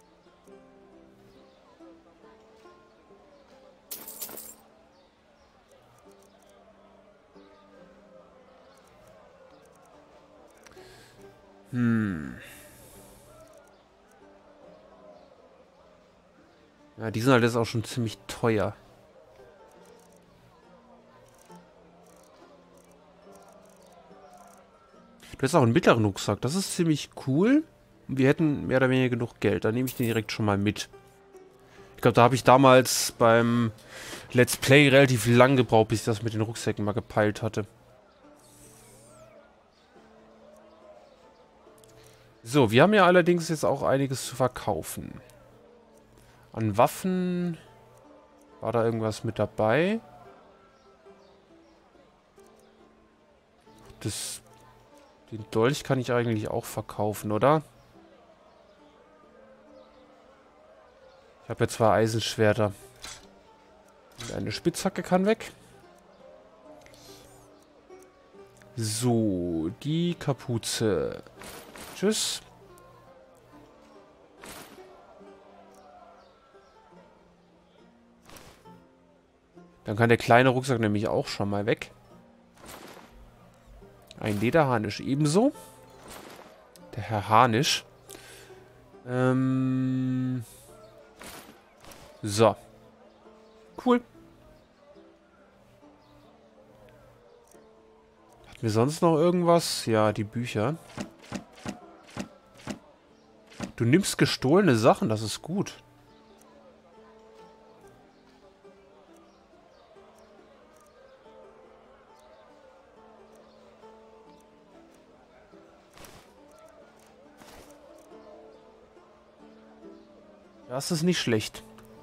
Hm. Ja, die sind halt jetzt auch schon ziemlich teuer. Du hast auch einen mittleren Rucksack. Das ist ziemlich cool. Und wir hätten mehr oder weniger genug Geld. Da nehme ich den direkt schon mal mit. Ich glaube, da habe ich damals beim Let's Play relativ lang gebraucht, bis ich das mit den Rucksäcken mal gepeilt hatte. So, wir haben ja allerdings jetzt auch einiges zu verkaufen. An Waffen war da irgendwas mit dabei. Das, den Dolch kann ich eigentlich auch verkaufen, oder? Ich habe jetzt zwei Eisenschwerter. Und eine Spitzhacke kann weg. So, die Kapuze. Tschüss. Dann kann der kleine Rucksack nämlich auch schon mal weg. Ein Lederharnisch ebenso. Der Herr Harnisch. Ähm... So. Cool. Hatten wir sonst noch irgendwas? Ja, die Bücher. Du nimmst gestohlene Sachen, das ist gut. Das ist nicht schlecht.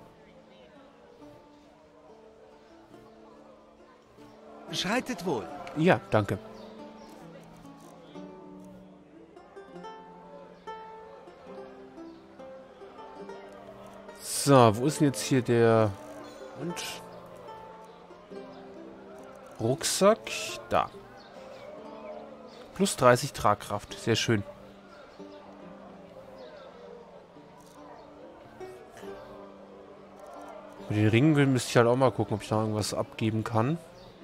Schreitet wohl. Ja, danke. So, wo ist denn jetzt hier der... Und... Rucksack? Da. Plus dreißig Tragkraft. Sehr schön. Mit den Ringen müsste ich halt auch mal gucken, ob ich da irgendwas abgeben kann.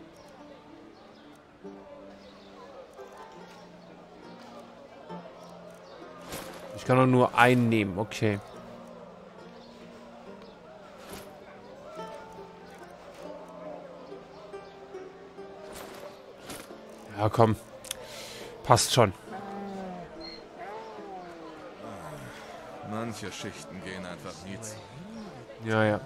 Ich kann doch nur einen nehmen, okay. Ja, komm. Passt schon. Manche Schichten gehen einfach nie zu. Ja, ja.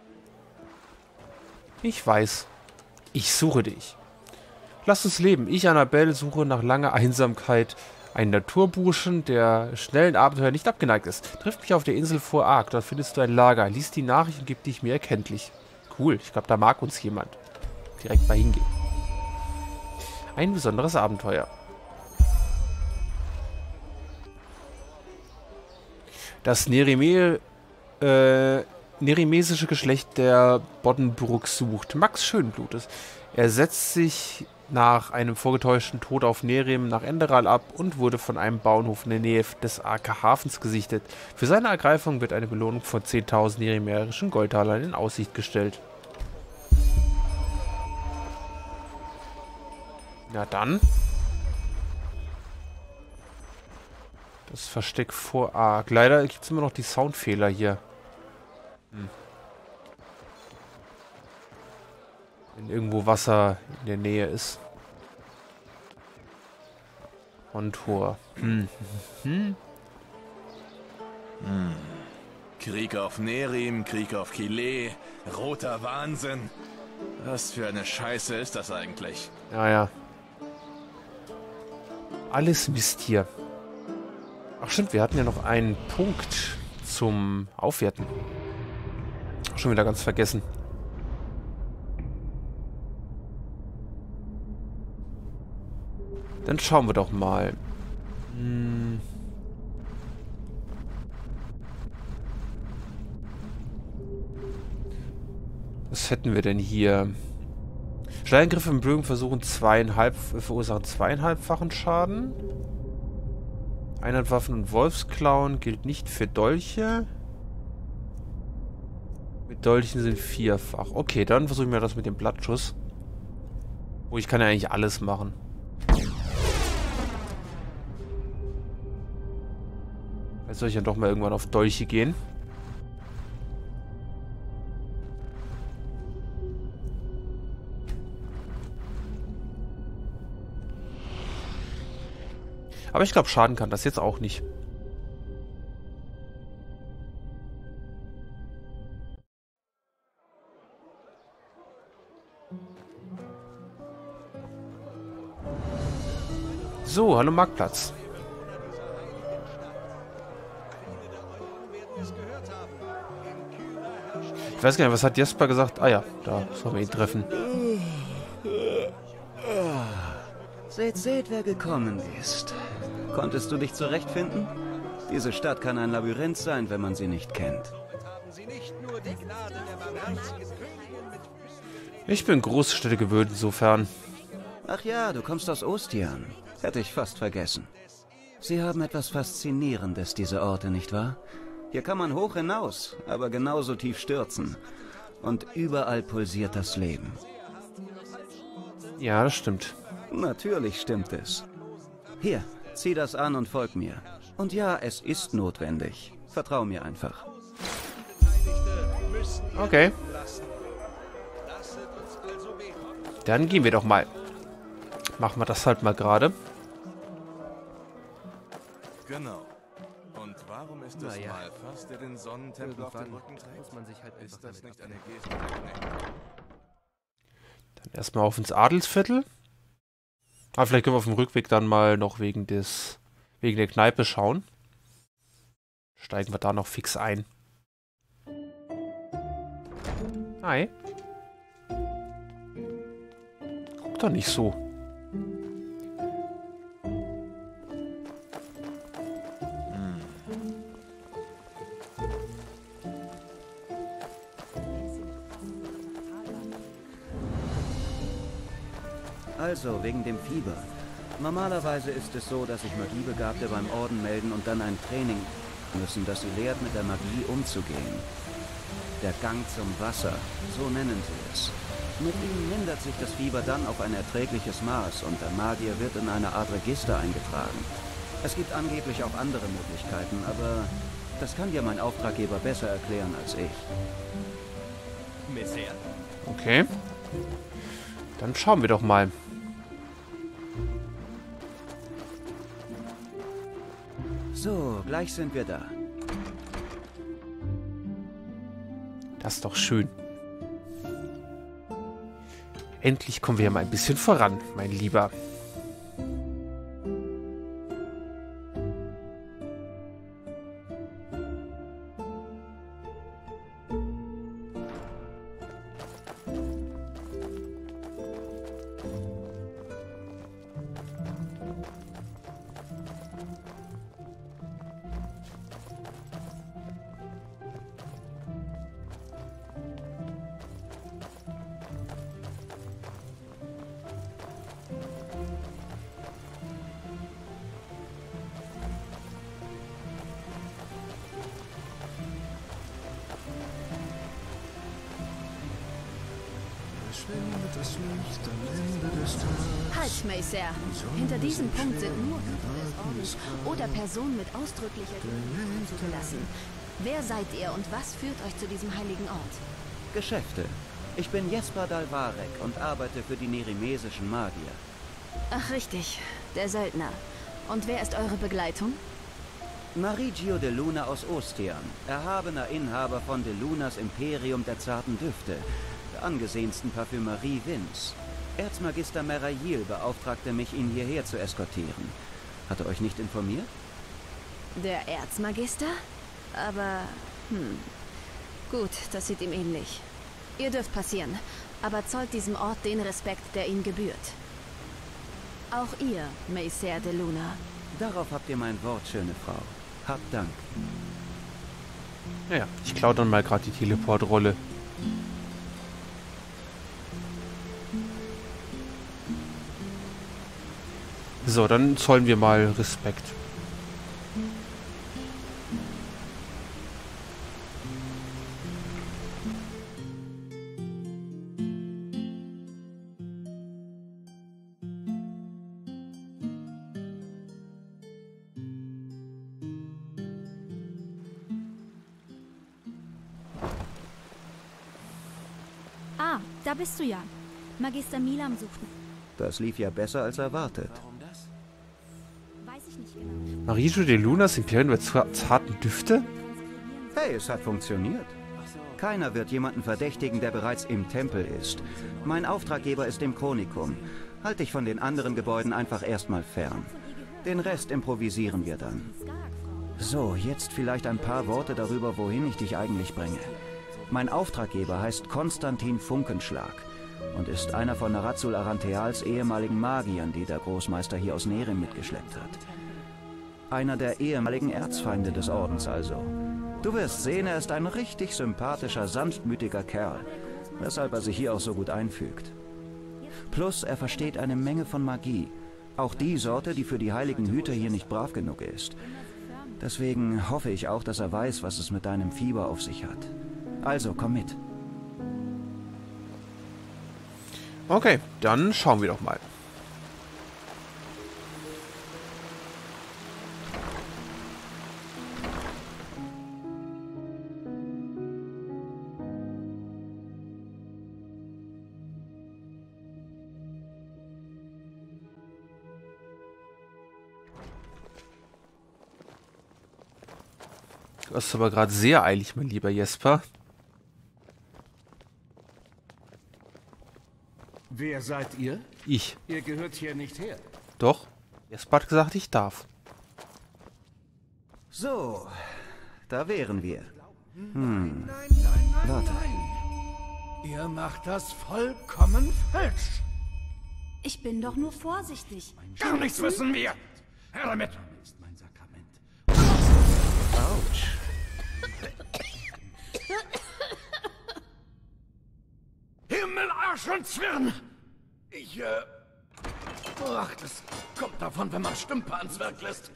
Ich weiß. Ich suche dich. Lass uns leben. Ich, Annabelle, suche nach langer Einsamkeit einen Naturburschen, der schnellen Abenteuer nicht abgeneigt ist. Trifft mich auf der Insel vor Ark. Dort findest du ein Lager. Lies die Nachricht und gib dich mir erkenntlich. Cool. Ich glaube, da mag uns jemand. Direkt mal hingehen. Ein besonderes Abenteuer. Das Nerime, äh, nerimesische Geschlecht der Boddenbrück sucht. Max Schönblutes. Er setzt sich nach einem vorgetäuschten Tod auf Nerem nach Enderal ab und wurde von einem Bauernhof in der Nähe des Arker Hafens gesichtet. Für seine Ergreifung wird eine Belohnung von zehntausend neremerischen Goldtalern in Aussicht gestellt. Na dann. Das Versteck vor Ark. Leider gibt es immer noch die Soundfehler hier. Hm. Wenn irgendwo Wasser in der Nähe ist. Kontur. Hm. Hm. Hm. Krieg auf Nerem, Krieg auf Kile, roter Wahnsinn. Was für eine Scheiße ist das eigentlich? Ja, ja. Alles Mist hier. Ach stimmt, wir hatten ja noch einen Punkt zum Aufwerten. Schon wieder ganz vergessen. Dann schauen wir doch mal. Hm. Was hätten wir denn hier? Steingriffe im Bögen versuchen zweieinhalb, verursachen zweieinhalbfachen Schaden. Einhandwaffen und Wolfsklauen gilt nicht für Dolche. Mit Dolchen sind vierfach. Okay, dann versuchen wir das mit dem Blattschuss. Oh, ich kann ja eigentlich alles machen. Jetzt soll ich dann doch mal irgendwann auf Dolche gehen. Aber ich glaube, schaden kann das jetzt auch nicht. So, hallo Marktplatz. Ich weiß gar nicht, was hat Jesper gesagt? Ah ja, da sollen wir ihn treffen. Seht, seht, wer gekommen ist. Konntest du dich zurechtfinden? Diese Stadt kann ein Labyrinth sein, wenn man sie nicht kennt. Ich bin Großstädte gewöhnt, insofern. Ach ja, du kommst aus Ostian. Hätte ich fast vergessen. Sie haben etwas Faszinierendes, diese Orte, nicht wahr? Hier kann man hoch hinaus, aber genauso tief stürzen. Und überall pulsiert das Leben. Ja, das stimmt. Natürlich stimmt es. Hier, zieh das an und folg mir. Und ja, es ist notwendig. Vertrau mir einfach. Okay. Dann gehen wir doch mal. Machen wir das halt mal gerade. Genau. Und warum ist es ja. mal fast, der den Sonnentempel auf dem Rücken trägt? Muss man sich halt ist einfach das damit nicht eine abfinden. Geste? Dann erstmal auf ins Adelsviertel. Aber vielleicht können wir auf dem Rückweg dann mal noch wegen des wegen der Kneipe schauen. Steigen wir da noch fix ein. Hi. Guck doch nicht so. Also, wegen dem Fieber. Normalerweise ist es so, dass sich Magiebegabte beim Orden melden und dann ein Training müssen, das sie lehrt, mit der Magie umzugehen. Der Gang zum Wasser, so nennen sie es. Mit ihm mindert sich das Fieber dann auf ein erträgliches Maß und der Magier wird in eine Art Register eingetragen. Es gibt angeblich auch andere Möglichkeiten, aber das kann dir mein Auftraggeber besser erklären als ich. Okay. Dann schauen wir doch mal. So, gleich sind wir da. Das ist doch schön. Endlich kommen wir mal ein bisschen voran, mein Lieber. Halt, Maysair. Hinter diesem Punkt sind nur Hüter des Ordens oder Personen mit ausdrücklicher Genehmigung zugelassen. Wer seid ihr und was führt euch zu diesem heiligen Ort? Geschäfte. Ich bin Jesper Dalvarek und arbeite für die nerimesischen Magier. Ach, richtig. Der Söldner. Und wer ist eure Begleitung? Marigio de Luna aus Ostian, erhabener Inhaber von de Lunas Imperium der zarten Düfte, der angesehensten Parfümerie Wins. Erzmagister Merayil beauftragte mich, ihn hierher zu eskortieren. Hat er euch nicht informiert? Der Erzmagister? Aber, hm. Gut, das sieht ihm ähnlich. Ihr dürft passieren, aber zollt diesem Ort den Respekt, der ihm gebührt. Auch ihr, Maysair de Luna. Darauf habt ihr mein Wort, schöne Frau. Habt Dank. Naja, ich klaue dann mal gerade die Teleportrolle. So, dann zollen wir mal Respekt. Ah, da bist du ja. Magister Milam sucht mich. Das lief ja besser als erwartet. Weiß ich nicht genau. Marigio de Lunas Imperium der zarten Düfte? Hey, es hat funktioniert. Keiner wird jemanden verdächtigen, der bereits im Tempel ist. Mein Auftraggeber ist im Chronikum. Halt dich von den anderen Gebäuden einfach erstmal fern. Den Rest improvisieren wir dann. So, jetzt vielleicht ein paar Worte darüber, wohin ich dich eigentlich bringe. Mein Auftraggeber heißt Konstantin Funkenschlag und ist einer von Narazul Arantheals ehemaligen Magiern, die der Großmeister hier aus Nerim mitgeschleppt hat. Einer der ehemaligen Erzfeinde des Ordens also. Du wirst sehen, er ist ein richtig sympathischer, sanftmütiger Kerl, weshalb er sich hier auch so gut einfügt. Plus, er versteht eine Menge von Magie. Auch die Sorte, die für die heiligen Hüter hier nicht brav genug ist. Deswegen hoffe ich auch, dass er weiß, was es mit deinem Fieber auf sich hat. Also, komm mit. Okay, dann schauen wir doch mal. Du hast aber gerade sehr eilig, mein lieber Jesper. Wer seid ihr? Ich. Ihr gehört hier nicht her. Doch, Jesper hat gesagt, ich darf. So, da wären wir. Hm, Nein, nein, nein, warte. nein. Ihr macht das vollkommen falsch. Ich bin doch nur vorsichtig. Gar nichts wissen wir. Herr damit. Autsch. Himmel, Arsch und Zwirn! Ich, äh... Ach, das kommt davon, wenn man Stümper ans Werk lässt.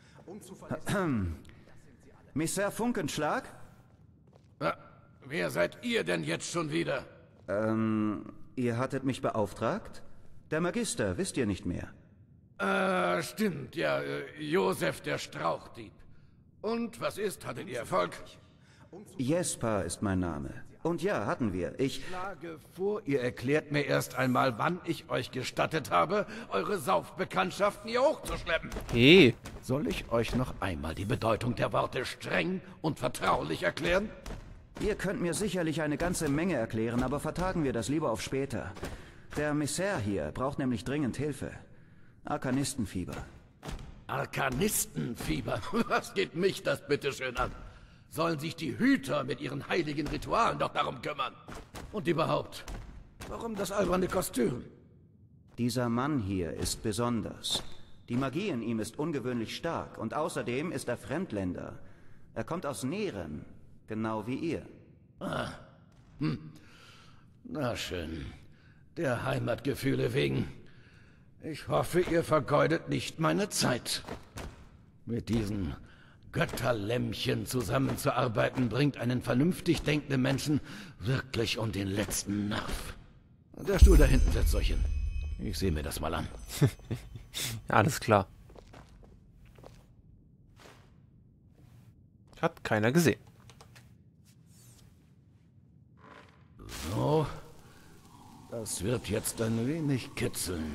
Misser Funkenschlag? Ja, wer seid ihr denn jetzt schon wieder? Ähm, ihr hattet mich beauftragt? Der Magister, wisst ihr nicht mehr? Äh, stimmt, ja, äh, Josef der Strauchdieb. Und, was ist, hattet ihr Erfolg? Jesper ist mein Name. Und ja, hatten wir. Ich Ich schlage vor, ihr erklärt mir erst einmal, wann ich euch gestattet habe, eure Saufbekanntschaften hier hochzuschleppen. Hey. Soll ich euch noch einmal die Bedeutung der Worte streng und vertraulich erklären? Ihr könnt mir sicherlich eine ganze Menge erklären, aber vertagen wir das lieber auf später. Der Misser hier braucht nämlich dringend Hilfe. Arkanistenfieber. Arkanistenfieber? Was geht mich das bitteschön an? Sollen sich die Hüter mit ihren heiligen Ritualen doch darum kümmern? Und überhaupt, warum das alberne Kostüm? Dieser Mann hier ist besonders. Die Magie in ihm ist ungewöhnlich stark und außerdem ist er Fremdländer. Er kommt aus Nerim, genau wie ihr. Ah, hm. Na schön. Der Heimatgefühle wegen. Ich hoffe, ihr vergeudet nicht meine Zeit. Mit diesen Götterlämmchen zusammenzuarbeiten, bringt einen vernünftig denkenden Menschen wirklich um den letzten Nerv. Der Stuhl da hinten, setzt euch hin. Ich sehe mir das mal an. Ja, alles klar. Hat keiner gesehen. So. Das wird jetzt ein wenig kitzeln.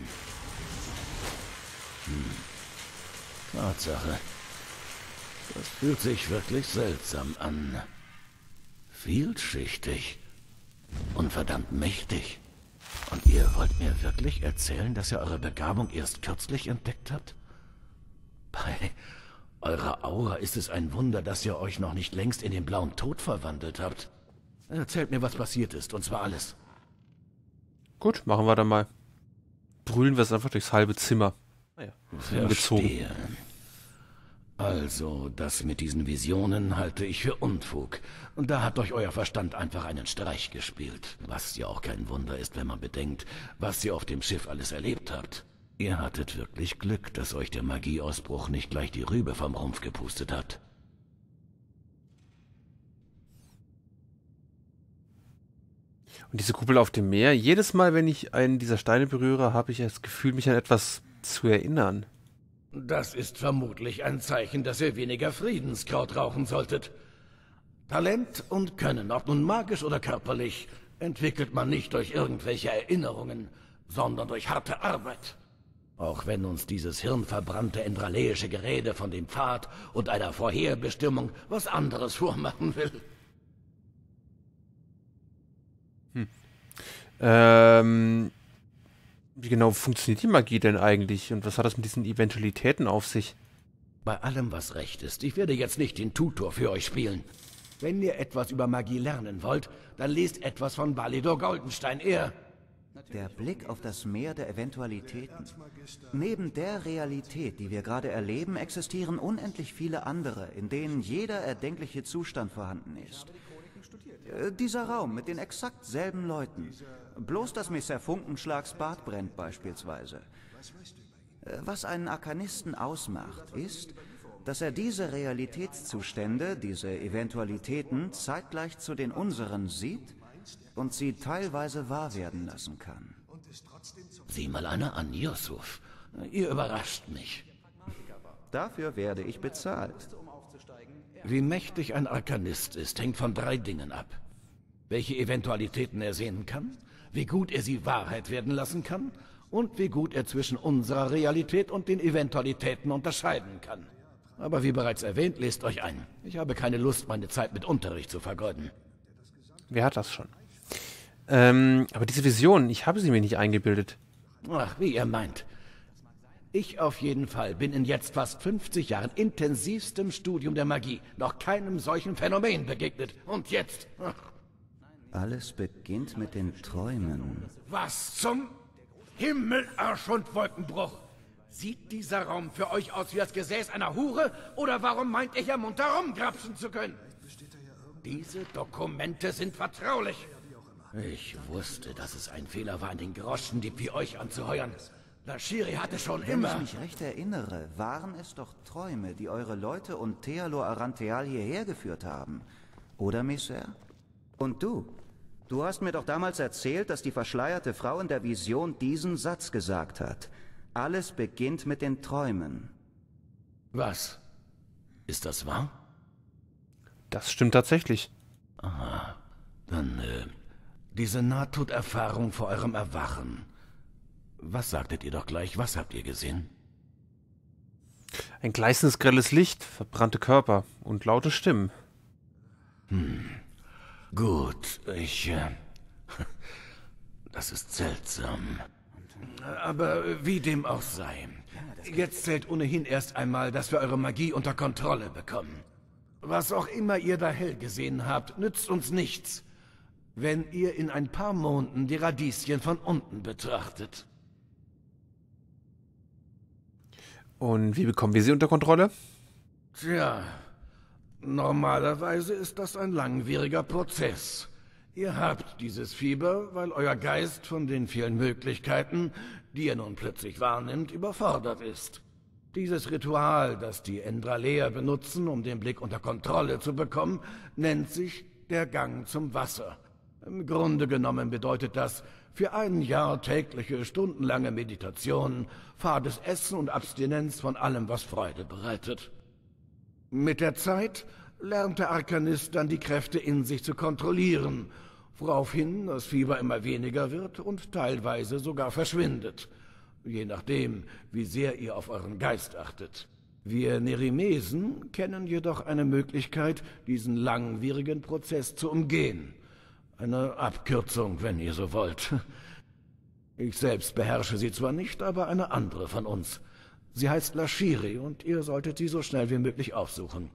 Hm. Tatsache. Das fühlt sich wirklich seltsam an. Vielschichtig. Und verdammt mächtig. Und ihr wollt mir wirklich erzählen, dass ihr eure Begabung erst kürzlich entdeckt habt? Bei eurer Aura ist es ein Wunder, dass ihr euch noch nicht längst in den blauen Tod verwandelt habt. Erzählt mir, was passiert ist, und zwar alles. Gut, machen wir dann mal. Brüllen wir es einfach durchs halbe Zimmer. Naja, Verstehe. Also, das mit diesen Visionen halte ich für Unfug. Und da hat euch euer Verstand einfach einen Streich gespielt. Was ja auch kein Wunder ist, wenn man bedenkt, was ihr auf dem Schiff alles erlebt habt. Ihr hattet wirklich Glück, dass euch der Magieausbruch nicht gleich die Rübe vom Rumpf gepustet hat. Und diese Kuppel auf dem Meer, jedes Mal, wenn ich einen dieser Steine berühre, habe ich das Gefühl, mich an etwas zu erinnern. Das ist vermutlich ein Zeichen, dass ihr weniger Friedenskraut rauchen solltet. Talent und Können, ob nun magisch oder körperlich, entwickelt man nicht durch irgendwelche Erinnerungen, sondern durch harte Arbeit. Auch wenn uns dieses hirnverbrannte endraleische Gerede von dem Pfad und einer Vorherbestimmung was anderes vormachen will. Hm. Ähm... Wie genau funktioniert die Magie denn eigentlich? Und was hat das mit diesen Eventualitäten auf sich? Bei allem, was recht ist. Ich werde jetzt nicht den Tutor für euch spielen. Wenn ihr etwas über Magie lernen wollt, dann lest etwas von Validor Goldenstein. Er... Der Blick auf das Meer der Eventualitäten. Neben der Realität, die wir gerade erleben, existieren unendlich viele andere, in denen jeder erdenkliche Zustand vorhanden ist. Äh, dieser Raum mit den exakt selben Leuten. Bloß, dass Messer Funkenschlags Bart brennt beispielsweise. Äh, was einen Arkanisten ausmacht, ist, dass er diese Realitätszustände, diese Eventualitäten zeitgleich zu den unseren sieht und sie teilweise wahr werden lassen kann. Sieh mal einer an, Yusuf. Ihr überrascht mich. Dafür werde ich bezahlt. Wie mächtig ein Arkanist ist, hängt von drei Dingen ab. Welche Eventualitäten er sehen kann, wie gut er sie Wahrheit werden lassen kann und wie gut er zwischen unserer Realität und den Eventualitäten unterscheiden kann. Aber wie bereits erwähnt, lest euch ein. Ich habe keine Lust, meine Zeit mit Unterricht zu vergeuden. Wer hat das schon? Ähm, aber diese Visionen, ich habe sie mir nicht eingebildet. Ach, wie ihr meint. Ich auf jeden Fall bin in jetzt fast fünfzig Jahren intensivstem Studium der Magie noch keinem solchen Phänomen begegnet. Und jetzt... Ach. Alles beginnt mit den Träumen. Was zum Himmel, Arsch und Wolkenbruch? Sieht dieser Raum für euch aus wie das Gesäß einer Hure? Oder warum meint ihr hier munter rumgrapschen zu können? Diese Dokumente sind vertraulich. Ich wusste, dass es ein Fehler war, einen Groschendieb wie euch anzuheuern. Lashiri hatte schon Wenn immer... ich mich recht erinnere, waren es doch Träume, die eure Leute und Thealor Arantheal hierher geführt haben. Oder, Messer? Und du? Du hast mir doch damals erzählt, dass die verschleierte Frau in der Vision diesen Satz gesagt hat. Alles beginnt mit den Träumen. Was? Ist das wahr? Das stimmt tatsächlich. Aha. Dann, äh, diese Nahtoderfahrung vor eurem Erwachen. Was sagtet ihr doch gleich? Was habt ihr gesehen? Ein gleißendes grelles Licht, verbrannte Körper und laute Stimmen. Hm. Gut, ich... Äh, das ist seltsam. Aber wie dem auch sei. Jetzt zählt ohnehin erst einmal, dass wir eure Magie unter Kontrolle bekommen. Was auch immer ihr da hell gesehen habt, nützt uns nichts, wenn ihr in ein paar Monden die Radieschen von unten betrachtet. Und wie bekommen wir sie unter Kontrolle? Tja, normalerweise ist das ein langwieriger Prozess. Ihr habt dieses Fieber, weil euer Geist von den vielen Möglichkeiten, die er nun plötzlich wahrnimmt, überfordert ist. Dieses Ritual, das die Endraleer benutzen, um den Blick unter Kontrolle zu bekommen, nennt sich der Gang zum Wasser. Im Grunde genommen bedeutet das, Für ein Jahr tägliche, stundenlange Meditation, fades Essen und Abstinenz von allem, was Freude bereitet. Mit der Zeit lernt der Arkanist dann die Kräfte in sich zu kontrollieren, woraufhin das Fieber immer weniger wird und teilweise sogar verschwindet, je nachdem, wie sehr ihr auf euren Geist achtet. Wir Nerimesen kennen jedoch eine Möglichkeit, diesen langwierigen Prozess zu umgehen. Eine Abkürzung, wenn ihr so wollt. Ich selbst beherrsche sie zwar nicht, aber eine andere von uns. Sie heißt Lashiri und ihr solltet sie so schnell wie möglich aufsuchen.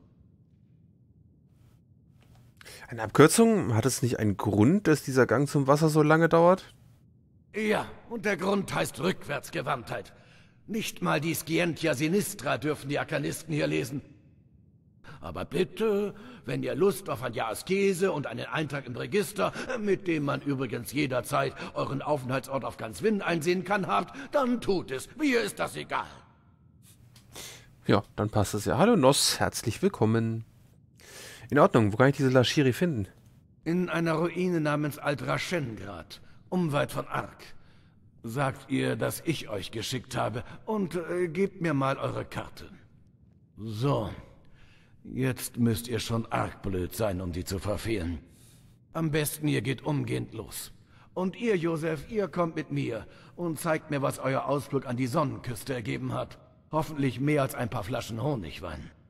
Eine Abkürzung? Hat es nicht einen Grund, dass dieser Gang zum Wasser so lange dauert? Ja, und der Grund heißt Rückwärtsgewandtheit. Nicht mal die Scientia Sinistra dürfen die Arkanisten hier lesen. Aber bitte, wenn ihr Lust auf ein Jahr Askese und einen Eintrag im Register, mit dem man übrigens jederzeit euren Aufenthaltsort auf ganz Winn einsehen kann, habt, dann tut es. Mir ist das egal. Ja, dann passt es ja. Hallo Noss, herzlich willkommen. In Ordnung, wo kann ich diese Lashiri finden? In einer Ruine namens Alt-Rashengrad, unweit von Ark. Sagt ihr, dass ich euch geschickt habe und äh, gebt mir mal eure Karte. So, jetzt müsst ihr schon arg blöd sein, um die zu verfehlen. Am besten ihr geht umgehend los. Und ihr, Josef, ihr kommt mit mir und zeigt mir, was euer Ausflug an die Sonnenküste ergeben hat. Hoffentlich mehr als ein paar Flaschen Honigwein.